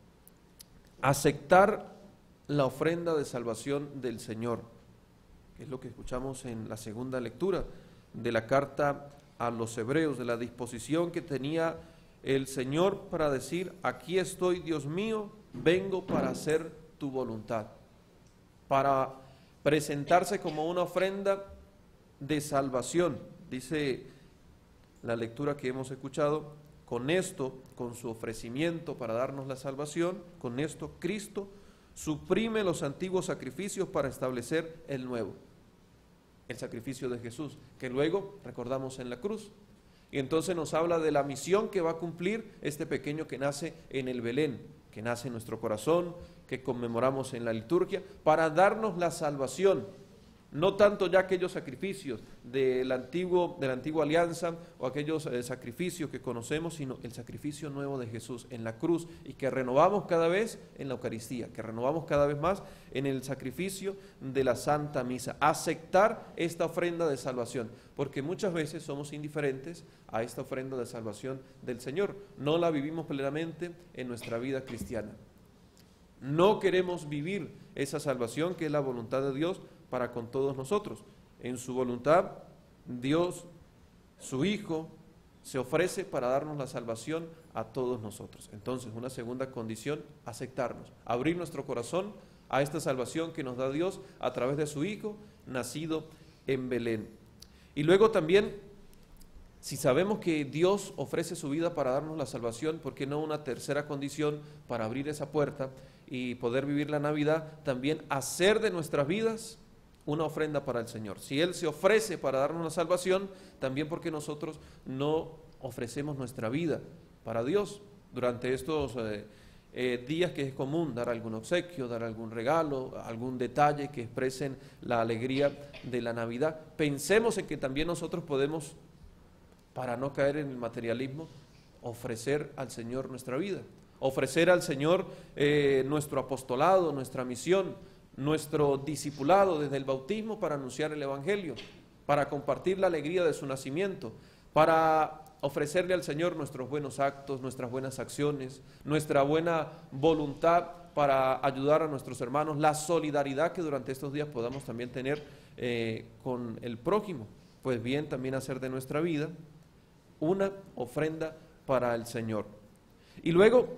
aceptar la ofrenda de salvación del Señor, que es lo que escuchamos en la segunda lectura de la carta a los Hebreos, de la disposición que tenía el Señor para decir, aquí estoy, Dios mío, vengo para hacer tu voluntad, para presentarse como una ofrenda de salvación. Dice la lectura que hemos escuchado, con esto, con su ofrecimiento para darnos la salvación, con esto Cristo suprime los antiguos sacrificios para establecer el nuevo, el sacrificio de Jesús, que luego recordamos en la cruz. Y entonces nos habla de la misión que va a cumplir este pequeño que nace en el Belén, que nace en nuestro corazón, que conmemoramos en la liturgia, para darnos la salvación. No tanto ya aquellos sacrificios del antiguo, de la antigua alianza o aquellos eh, sacrificios que conocemos, sino el sacrificio nuevo de Jesús en la cruz y que renovamos cada vez en la Eucaristía, que renovamos cada vez más en el sacrificio de la Santa Misa. Aceptar esta ofrenda de salvación, porque muchas veces somos indiferentes a esta ofrenda de salvación del Señor. No la vivimos plenamente en nuestra vida cristiana. No queremos vivir esa salvación que es la voluntad de Dios para con todos nosotros. En su voluntad, Dios, su Hijo, se ofrece para darnos la salvación a todos nosotros. Entonces, una segunda condición, aceptarnos, abrir nuestro corazón a esta salvación que nos da Dios a través de su Hijo, nacido en Belén. Y luego también Si sabemos que Dios ofrece su vida para darnos la salvación, ¿por qué no una tercera condición para abrir esa puerta y poder vivir la Navidad? También hacer de nuestras vidas una ofrenda para el Señor. Si Él se ofrece para darnos la salvación, también porque nosotros no ofrecemos nuestra vida para Dios. Durante estos eh, eh, días que es común dar algún obsequio, dar algún regalo, algún detalle que expresen la alegría de la Navidad, pensemos en que también nosotros podemos, para no caer en el materialismo, ofrecer al Señor nuestra vida, ofrecer al Señor eh, nuestro apostolado, nuestra misión, nuestro discipulado desde el bautismo para anunciar el Evangelio, para compartir la alegría de su nacimiento, para ofrecerle al Señor nuestros buenos actos, nuestras buenas acciones, nuestra buena voluntad para ayudar a nuestros hermanos, la solidaridad que durante estos días podamos también tener eh, con el prójimo, pues bien también hacer de nuestra vida una ofrenda para el Señor. Y luego,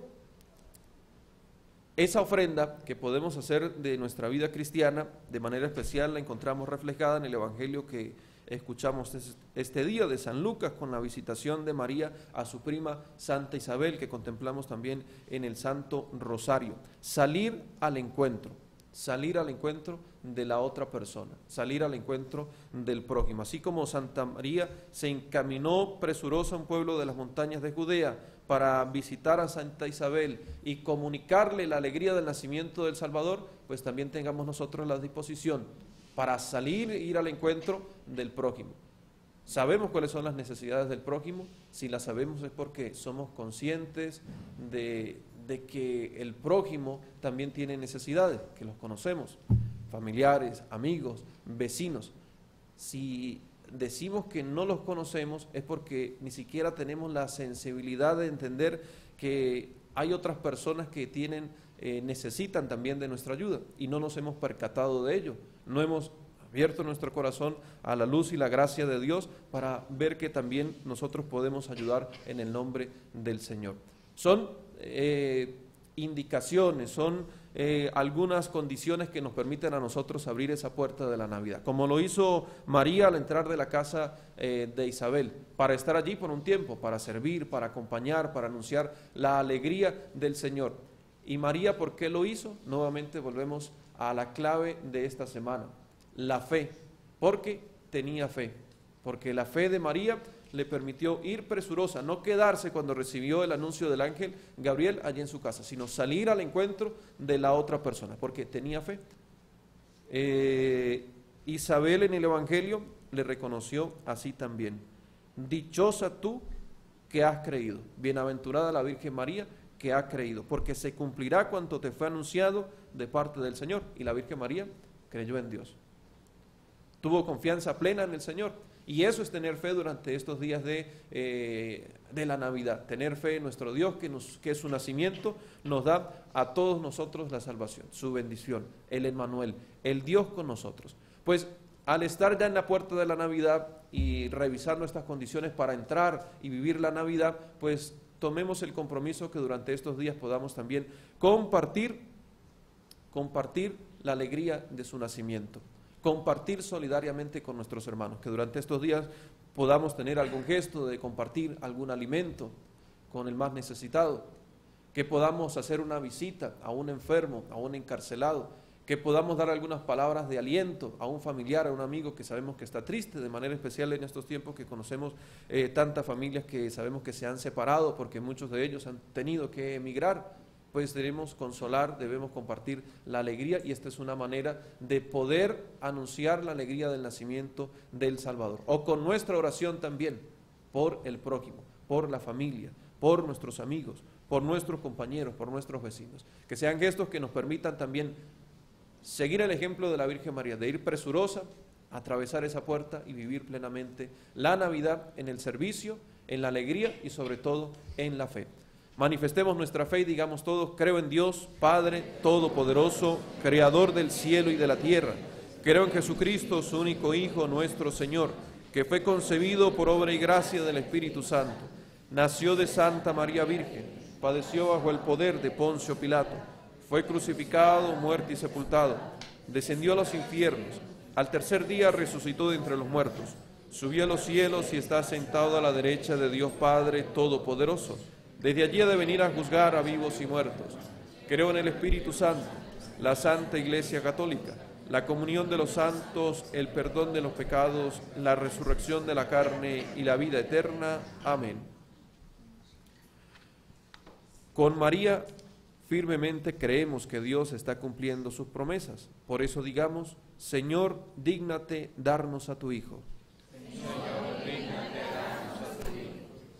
esa ofrenda que podemos hacer de nuestra vida cristiana, de manera especial la encontramos reflejada en el Evangelio que escuchamos este día de San Lucas, con la visitación de María a su prima Santa Isabel, que contemplamos también en el Santo Rosario. Salir al encuentro, salir al encuentro de la otra persona, salir al encuentro del prójimo. Así como Santa María se encaminó presurosa a un pueblo de las montañas de Judea para visitar a Santa Isabel y comunicarle la alegría del nacimiento del Salvador, pues también tengamos nosotros la disposición para salir e ir al encuentro del prójimo. ¿Sabemos cuáles son las necesidades del prójimo? Si las sabemos es porque somos conscientes de, de que el prójimo también tiene necesidades, que los conocemos, familiares, amigos, vecinos. Si decimos que no los conocemos es porque ni siquiera tenemos la sensibilidad de entender que hay otras personas que tienen, eh, necesitan también de nuestra ayuda y no nos hemos percatado de ello. No hemos abierto nuestro corazón a la luz y la gracia de Dios para ver que también nosotros podemos ayudar en el nombre del Señor. Son eh, indicaciones, son eh, algunas condiciones que nos permiten a nosotros abrir esa puerta de la Navidad, como lo hizo María al entrar de la casa eh, de Isabel, para estar allí por un tiempo, para servir, para acompañar, para anunciar la alegría del Señor. Y María, ¿por qué lo hizo? Nuevamente volvemos a la clave de esta semana, la fe, porque tenía fe, porque la fe de María le permitió ir presurosa, no quedarse cuando recibió el anuncio del ángel Gabriel allí en su casa, sino salir al encuentro de la otra persona, porque tenía fe. Eh, Isabel en el Evangelio le reconoció así también: dichosa tú que has creído, bienaventurada la Virgen María que ha creído, porque se cumplirá cuanto te fue anunciado de parte del Señor. Y la Virgen María creyó en Dios, tuvo confianza plena en el Señor. Y eso es tener fe durante estos días de, eh, de la Navidad, tener fe en nuestro Dios, que, nos, que su nacimiento nos da a todos nosotros la salvación, su bendición, el Emmanuel, el Dios con nosotros. Pues al estar ya en la puerta de la Navidad y revisar nuestras condiciones para entrar y vivir la Navidad, pues tomemos el compromiso que durante estos días podamos también compartir, compartir la alegría de su nacimiento, compartir solidariamente con nuestros hermanos, que durante estos días podamos tener algún gesto de compartir algún alimento con el más necesitado, que podamos hacer una visita a un enfermo, a un encarcelado, que podamos dar algunas palabras de aliento a un familiar, a un amigo que sabemos que está triste, de manera especial en estos tiempos que conocemos eh, tantas familias que sabemos que se han separado porque muchos de ellos han tenido que emigrar. Pues debemos consolar, debemos compartir la alegría, y esta es una manera de poder anunciar la alegría del nacimiento del Salvador. O con nuestra oración también, por el prójimo, por la familia, por nuestros amigos, por nuestros compañeros, por nuestros vecinos. Que sean gestos que nos permitan también seguir el ejemplo de la Virgen María, de ir presurosa, atravesar esa puerta y vivir plenamente la Navidad en el servicio, en la alegría y sobre todo en la fe. Manifestemos nuestra fe y digamos todos: creo en Dios, Padre Todopoderoso, Creador del cielo y de la tierra. Creo en Jesucristo, su único Hijo, nuestro Señor, que fue concebido por obra y gracia del Espíritu Santo. Nació de Santa María Virgen, padeció bajo el poder de Poncio Pilato, fue crucificado, muerto y sepultado, descendió a los infiernos, al tercer día resucitó de entre los muertos, Subió a los cielos y está sentado a la derecha de Dios Padre Todopoderoso. Desde allí ha de venir a juzgar a vivos y muertos. Creo en el Espíritu Santo, la Santa Iglesia Católica, la comunión de los santos, el perdón de los pecados, la resurrección de la carne y la vida eterna. Amén. Con María firmemente creemos que Dios está cumpliendo sus promesas. Por eso digamos: Señor, dígnate darnos a tu Hijo. Señor, dígnate darnos a tu Hijo.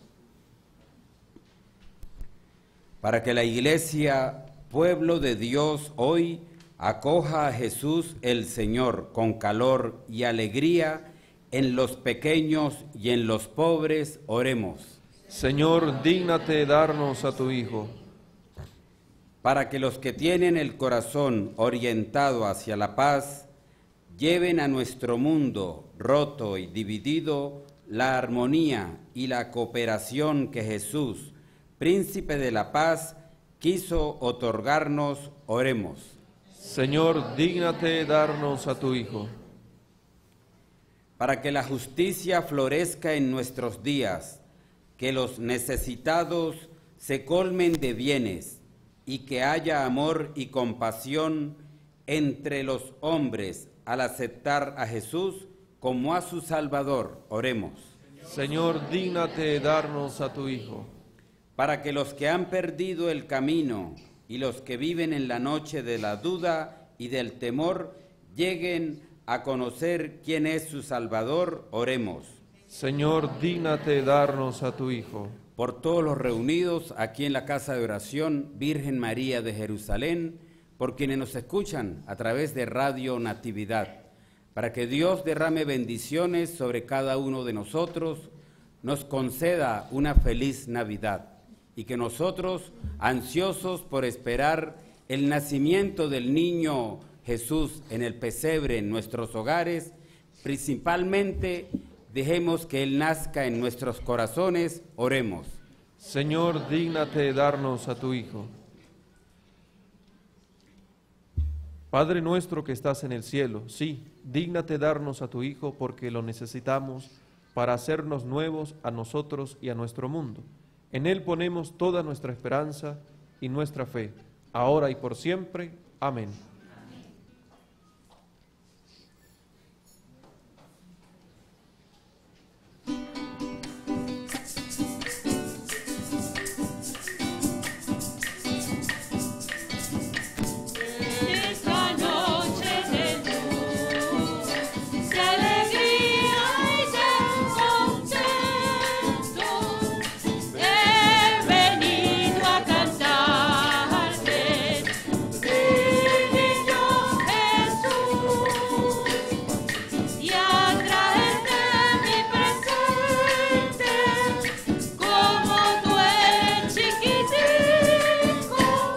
Para que la Iglesia, pueblo de Dios, hoy acoja a Jesús el Señor con calor y alegría en los pequeños y en los pobres, oremos. Señor, dígnate darnos a tu Hijo. Para que los que tienen el corazón orientado hacia la paz lleven a nuestro mundo roto y dividido la armonía y la cooperación que Jesús, Príncipe de la Paz, quiso otorgarnos, oremos. Señor, dígnate darnos a tu Hijo. Para que la justicia florezca en nuestros días, que los necesitados se colmen de bienes y que haya amor y compasión entre los hombres al aceptar a Jesús como a su Salvador, oremos. Señor, dígnate darnos a tu Hijo. Para que los que han perdido el camino y los que viven en la noche de la duda y del temor lleguen a conocer quién es su Salvador, oremos. Señor, dígnate darnos a tu Hijo. Por todos los reunidos aquí en la Casa de Oración Virgen María de Jerusalén, por quienes nos escuchan a través de Radio Natividad, para que Dios derrame bendiciones sobre cada uno de nosotros, nos conceda una feliz Navidad y que nosotros, ansiosos por esperar el nacimiento del niño Jesús en el pesebre en nuestros hogares, principalmente dejemos que Él nazca en nuestros corazones, oremos. Señor, dígnate darnos a tu Hijo. Padre nuestro que estás en el cielo, sí, dígnate darnos a tu Hijo porque lo necesitamos para hacernos nuevos a nosotros y a nuestro mundo. En Él ponemos toda nuestra esperanza y nuestra fe, ahora y por siempre. Amén. Esta noche de luz, de alegría y de contento, he venido a cantarte, mi niño Jesús, y a traerte mi presente, como tú eres chiquitico.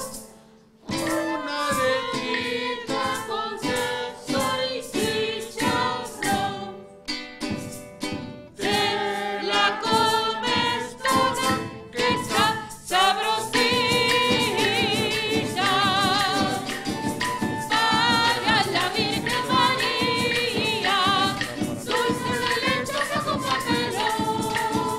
Una arequita con queso y chicharrón, te la comes toda, que está sabrosita. Para la Virgen María, dulce de leche con papelón,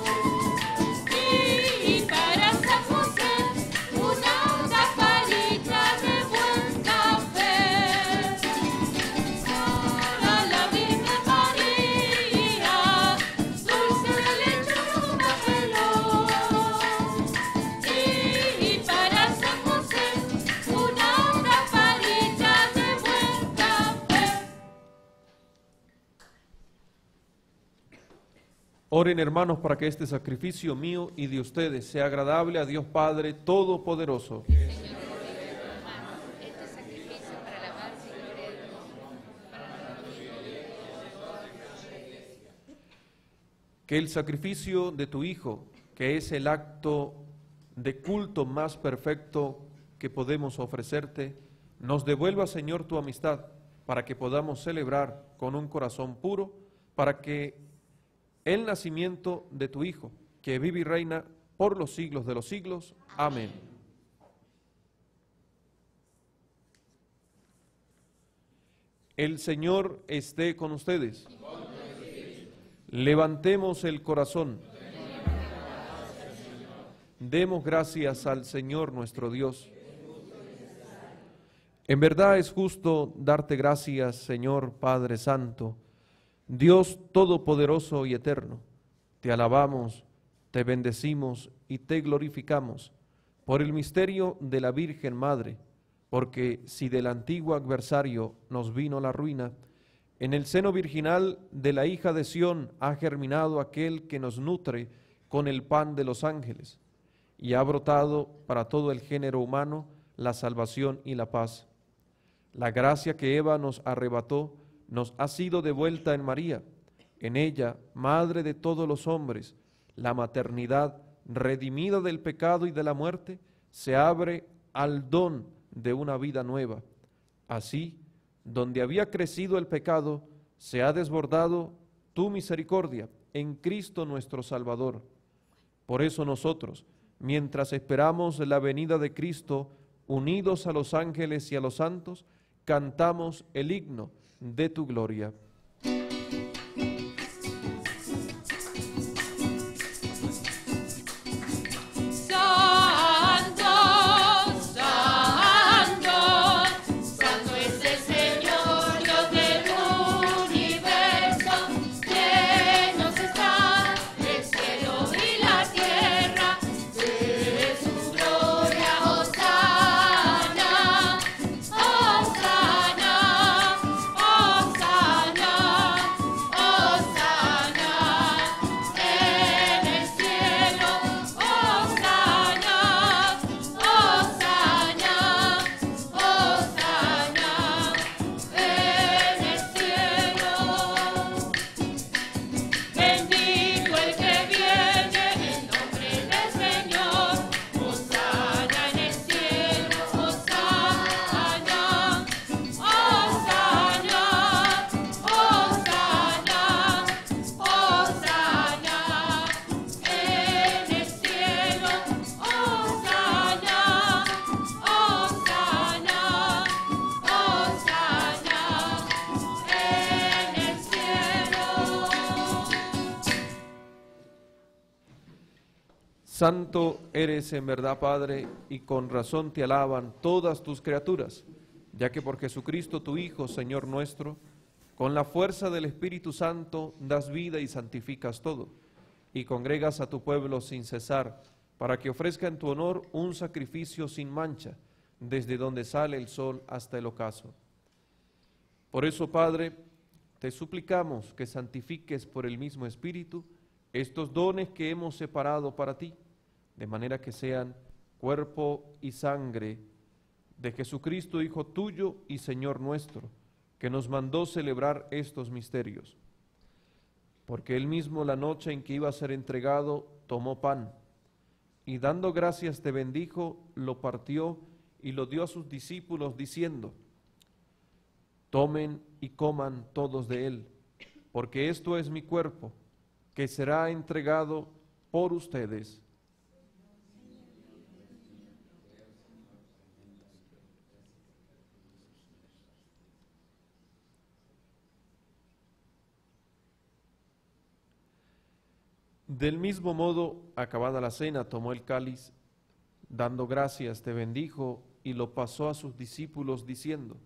y para San José, una taparita de buen café. Para la Virgen María, dulce de leche con papelón, y para San José, una taparita de buen café. Oren, hermanos, para que este sacrificio mío y de ustedes sea agradable a Dios Padre Todopoderoso. Que el sacrificio de tu Hijo, que es el acto de culto más perfecto que podemos ofrecerte, nos devuelva, Señor, tu amistad, para que podamos celebrar con un corazón puro, para que el nacimiento de tu Hijo, que vive y reina por los siglos de los siglos. Amén. El Señor esté con ustedes. Levantemos el corazón. Demos gracias al Señor nuestro Dios. En verdad es justo darte gracias, Señor Padre Santo, Dios Todopoderoso y Eterno. Te alabamos, te bendecimos y te glorificamos por el misterio de la Virgen Madre, porque si del antiguo adversario nos vino la ruina, en el seno virginal de la hija de Sión ha germinado aquel que nos nutre con el pan de los ángeles, y ha brotado para todo el género humano la salvación y la paz. La gracia que Eva nos arrebató nos ha sido devuelta en María. En ella, madre de todos los hombres, la maternidad redimida del pecado y de la muerte se abre al don de una vida nueva. Así, donde había crecido el pecado, se ha desbordado tu misericordia en Cristo nuestro Salvador. Por eso nosotros, mientras esperamos la venida de Cristo, unidos a los ángeles y a los santos, cantamos el himno de tu gloria. Santo eres en verdad, Padre, y con razón te alaban todas tus criaturas, ya que por Jesucristo tu Hijo, Señor nuestro, con la fuerza del Espíritu Santo das vida y santificas todo, y congregas a tu pueblo sin cesar, para que ofrezca en tu honor un sacrificio sin mancha, desde donde sale el sol hasta el ocaso. Por eso, Padre, te suplicamos que santifiques por el mismo Espíritu estos dones que hemos separado para ti, de manera que sean cuerpo y sangre de Jesucristo, Hijo tuyo y Señor nuestro, que nos mandó celebrar estos misterios. Porque él mismo, la noche en que iba a ser entregado, tomó pan, y dando gracias te bendijo, lo partió y lo dio a sus discípulos, diciendo: tomen y coman todos de él, porque esto es mi cuerpo, que será entregado por ustedes. Del mismo modo, acabada la cena, tomó el cáliz, dando gracias, te bendijo y lo pasó a sus discípulos, diciendo: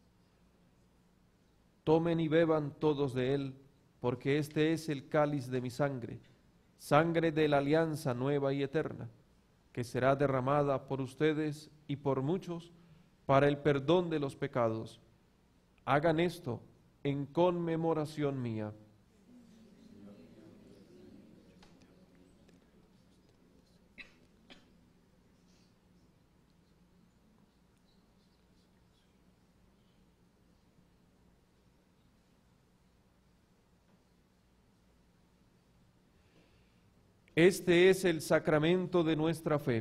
tomen y beban todos de él, porque este es el cáliz de mi sangre, sangre de la alianza nueva y eterna, que será derramada por ustedes y por muchos para el perdón de los pecados. Hagan esto en conmemoración mía. Este es el sacramento de nuestra fe.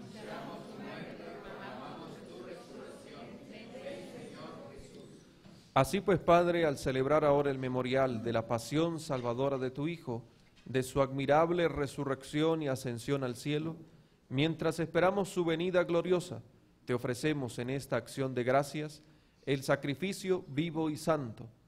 Así pues, Padre, al celebrar ahora el memorial de la pasión salvadora de tu Hijo, de su admirable resurrección y ascensión al cielo, mientras esperamos su venida gloriosa, te ofrecemos en esta acción de gracias el sacrificio vivo y santo,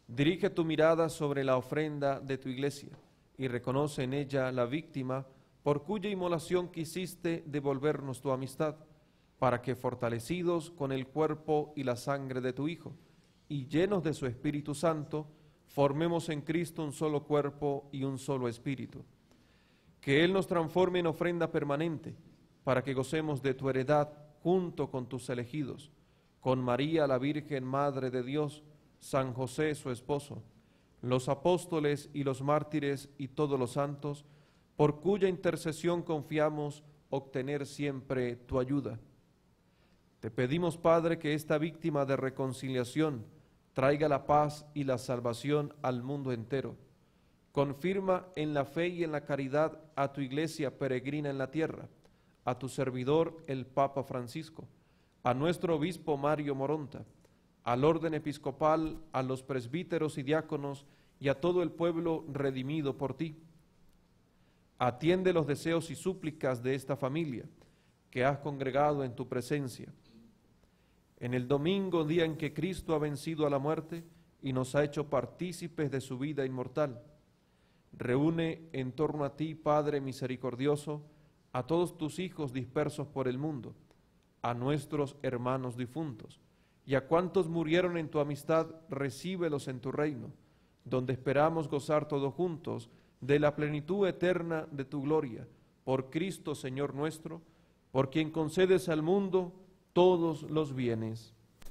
Dirige tu mirada sobre la ofrenda de tu iglesia y reconoce en ella la víctima por cuya inmolación quisiste devolvernos tu amistad, para que fortalecidos con el cuerpo y la sangre de tu Hijo y llenos de su Espíritu Santo, formemos en Cristo un solo cuerpo y un solo espíritu. Que Él nos transforme en ofrenda permanente, para que gocemos de tu heredad junto con tus elegidos, con María la Virgen Madre de Dios, San José su esposo, los apóstoles y los mártires y todos los santos, por cuya intercesión confiamos obtener siempre tu ayuda. Te pedimos, Padre, que esta víctima de reconciliación traiga la paz y la salvación al mundo entero. Confirma en la fe y en la caridad a tu iglesia peregrina en la tierra, a tu servidor el Papa Francisco, a nuestro obispo Mario Moronta, al orden episcopal, a los presbíteros y diáconos y a todo el pueblo redimido por ti. Atiende los deseos y súplicas de esta familia que has congregado en tu presencia. En el domingo, día en que Cristo ha vencido a la muerte y nos ha hecho partícipes de su vida inmortal, reúne en torno a ti, Padre misericordioso, a todos tus hijos dispersos por el mundo, a nuestros hermanos difuntos, y a cuantos murieron en tu amistad, recíbelos en tu reino, donde esperamos gozar todos juntos de la plenitud eterna de tu gloria, por Cristo Señor nuestro, por quien concedes al mundo todos los bienes.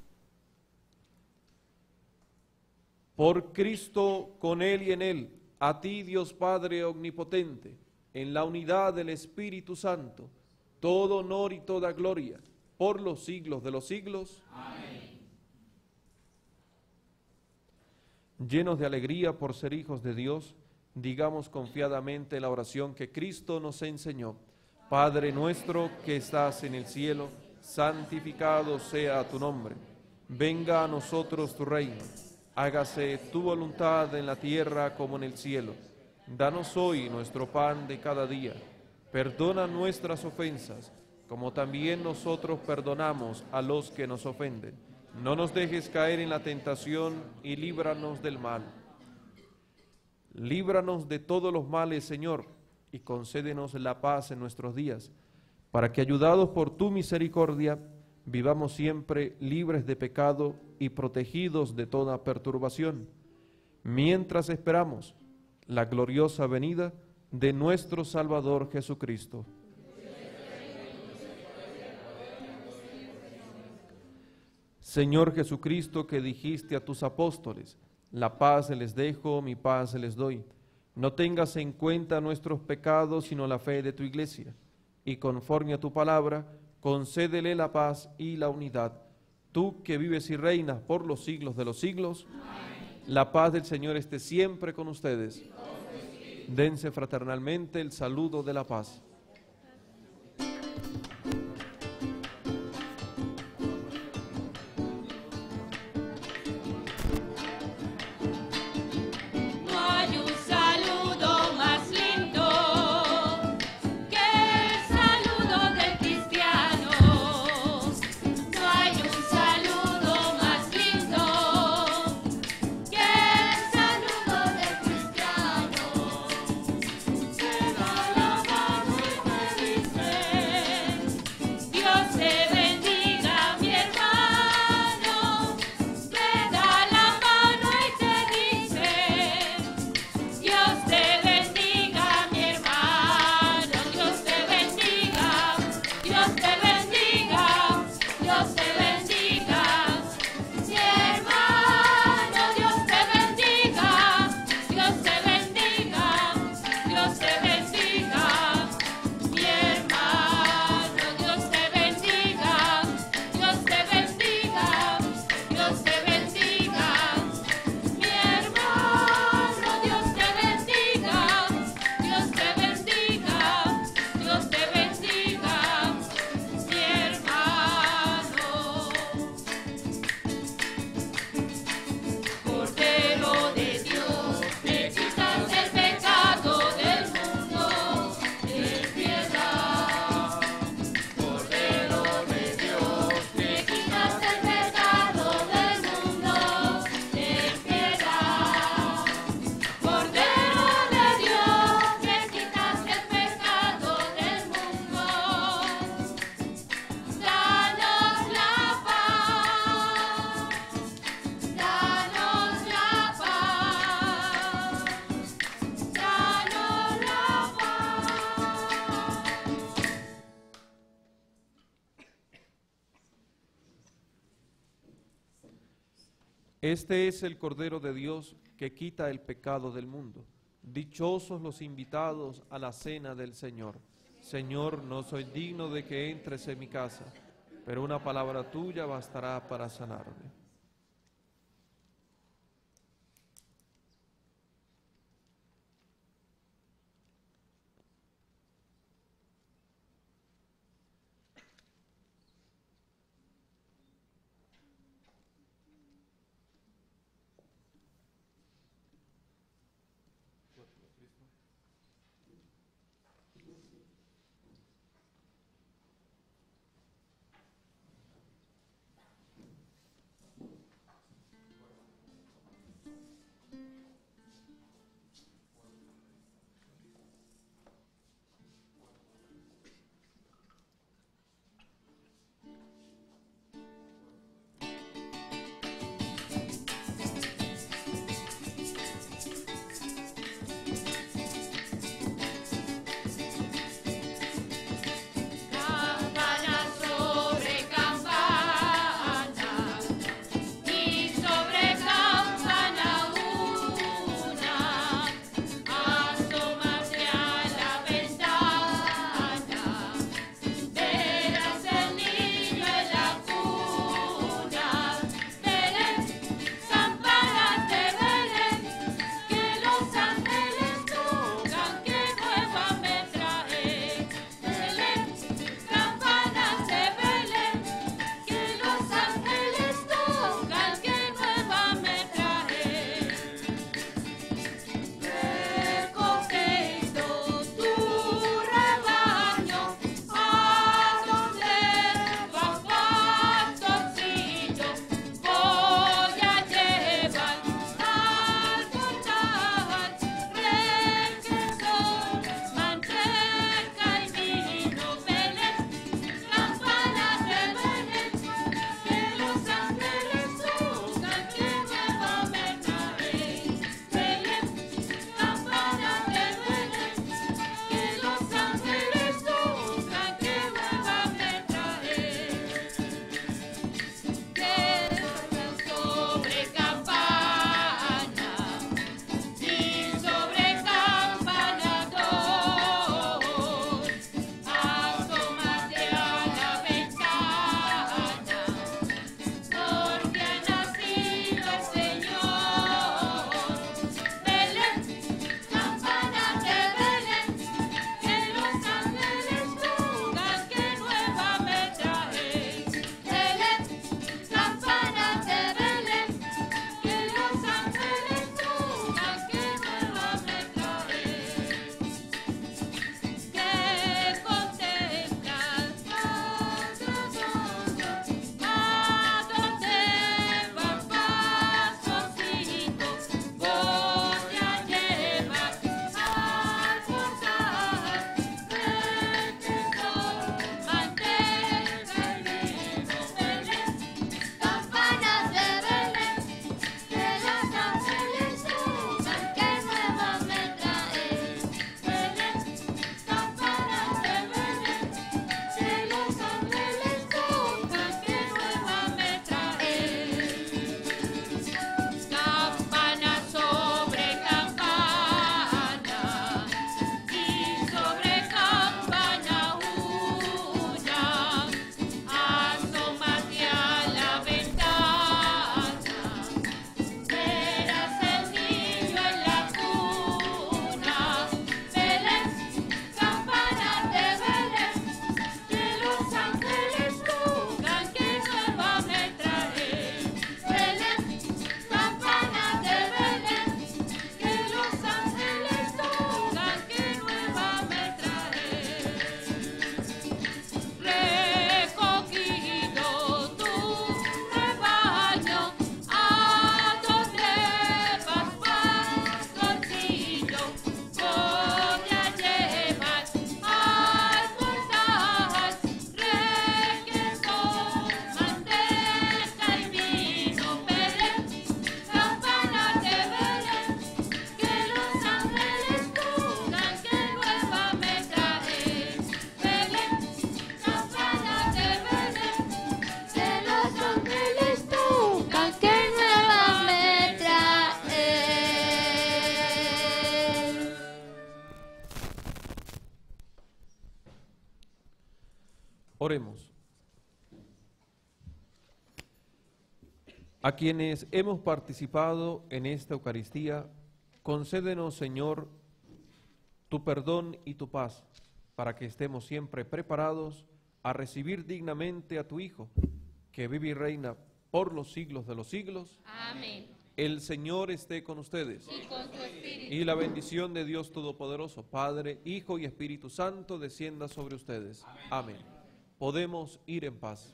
Por Cristo, con Él y en Él, a ti, Dios Padre omnipotente, en la unidad del Espíritu Santo, todo honor y toda gloria, por los siglos de los siglos. Amén. Llenos de alegría por ser hijos de Dios, digamos confiadamente la oración que Cristo nos enseñó. Padre nuestro que estás en el cielo, santificado sea tu nombre. Venga a nosotros tu reino. Hágase tu voluntad en la tierra como en el cielo. Danos hoy nuestro pan de cada día. Perdona nuestras ofensas, como también nosotros perdonamos a los que nos ofenden. No nos dejes caer en la tentación y líbranos del mal. Líbranos de todos los males, Señor, y concédenos la paz en nuestros días, para que, ayudados por tu misericordia, vivamos siempre libres de pecado y protegidos de toda perturbación, mientras esperamos la gloriosa venida de nuestro Salvador Jesucristo. Señor Jesucristo, que dijiste a tus apóstoles: la paz les dejo, mi paz les doy. No tengas en cuenta nuestros pecados, sino la fe de tu iglesia, y conforme a tu palabra, concédele la paz y la unidad. Tú que vives y reinas por los siglos de los siglos, amén. La paz del Señor esté siempre con ustedes. Dense fraternalmente el saludo de la paz. Te da la mano Este es el Cordero de Dios que quita el pecado del mundo. Dichosos los invitados a la cena del Señor. Señor, no soy digno de que entres en mi casa, pero una palabra tuya bastará para sanarme. Oremos. A quienes hemos participado en esta Eucaristía, concédenos, Señor, tu perdón y tu paz, para que estemos siempre preparados a recibir dignamente a tu Hijo, que vive y reina por los siglos de los siglos. Amén. El Señor esté con ustedes. Y con tu espíritu. Y la bendición de Dios Todopoderoso, Padre, Hijo y Espíritu Santo, descienda sobre ustedes. Amén. Amén. Podemos ir en paz.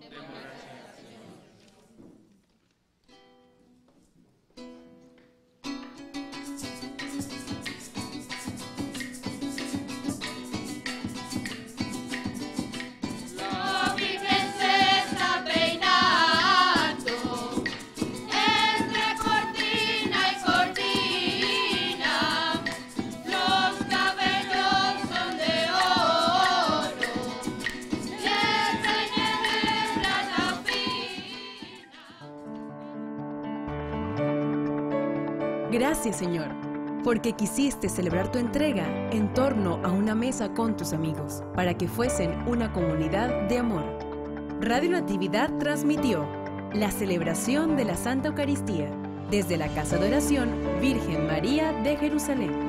La Virgen se está peinando entre cortina y cortina. Los cabellos son de oro y el peine de plata fina. Gracias, Señor, porque quisiste celebrar tu entrega en torno a una mesa con tus amigos, para que fuesen una comunidad de amor. Radio Natividad transmitió la celebración de la Santa Eucaristía desde la Casa de Oración Virgen María de Jerusalén.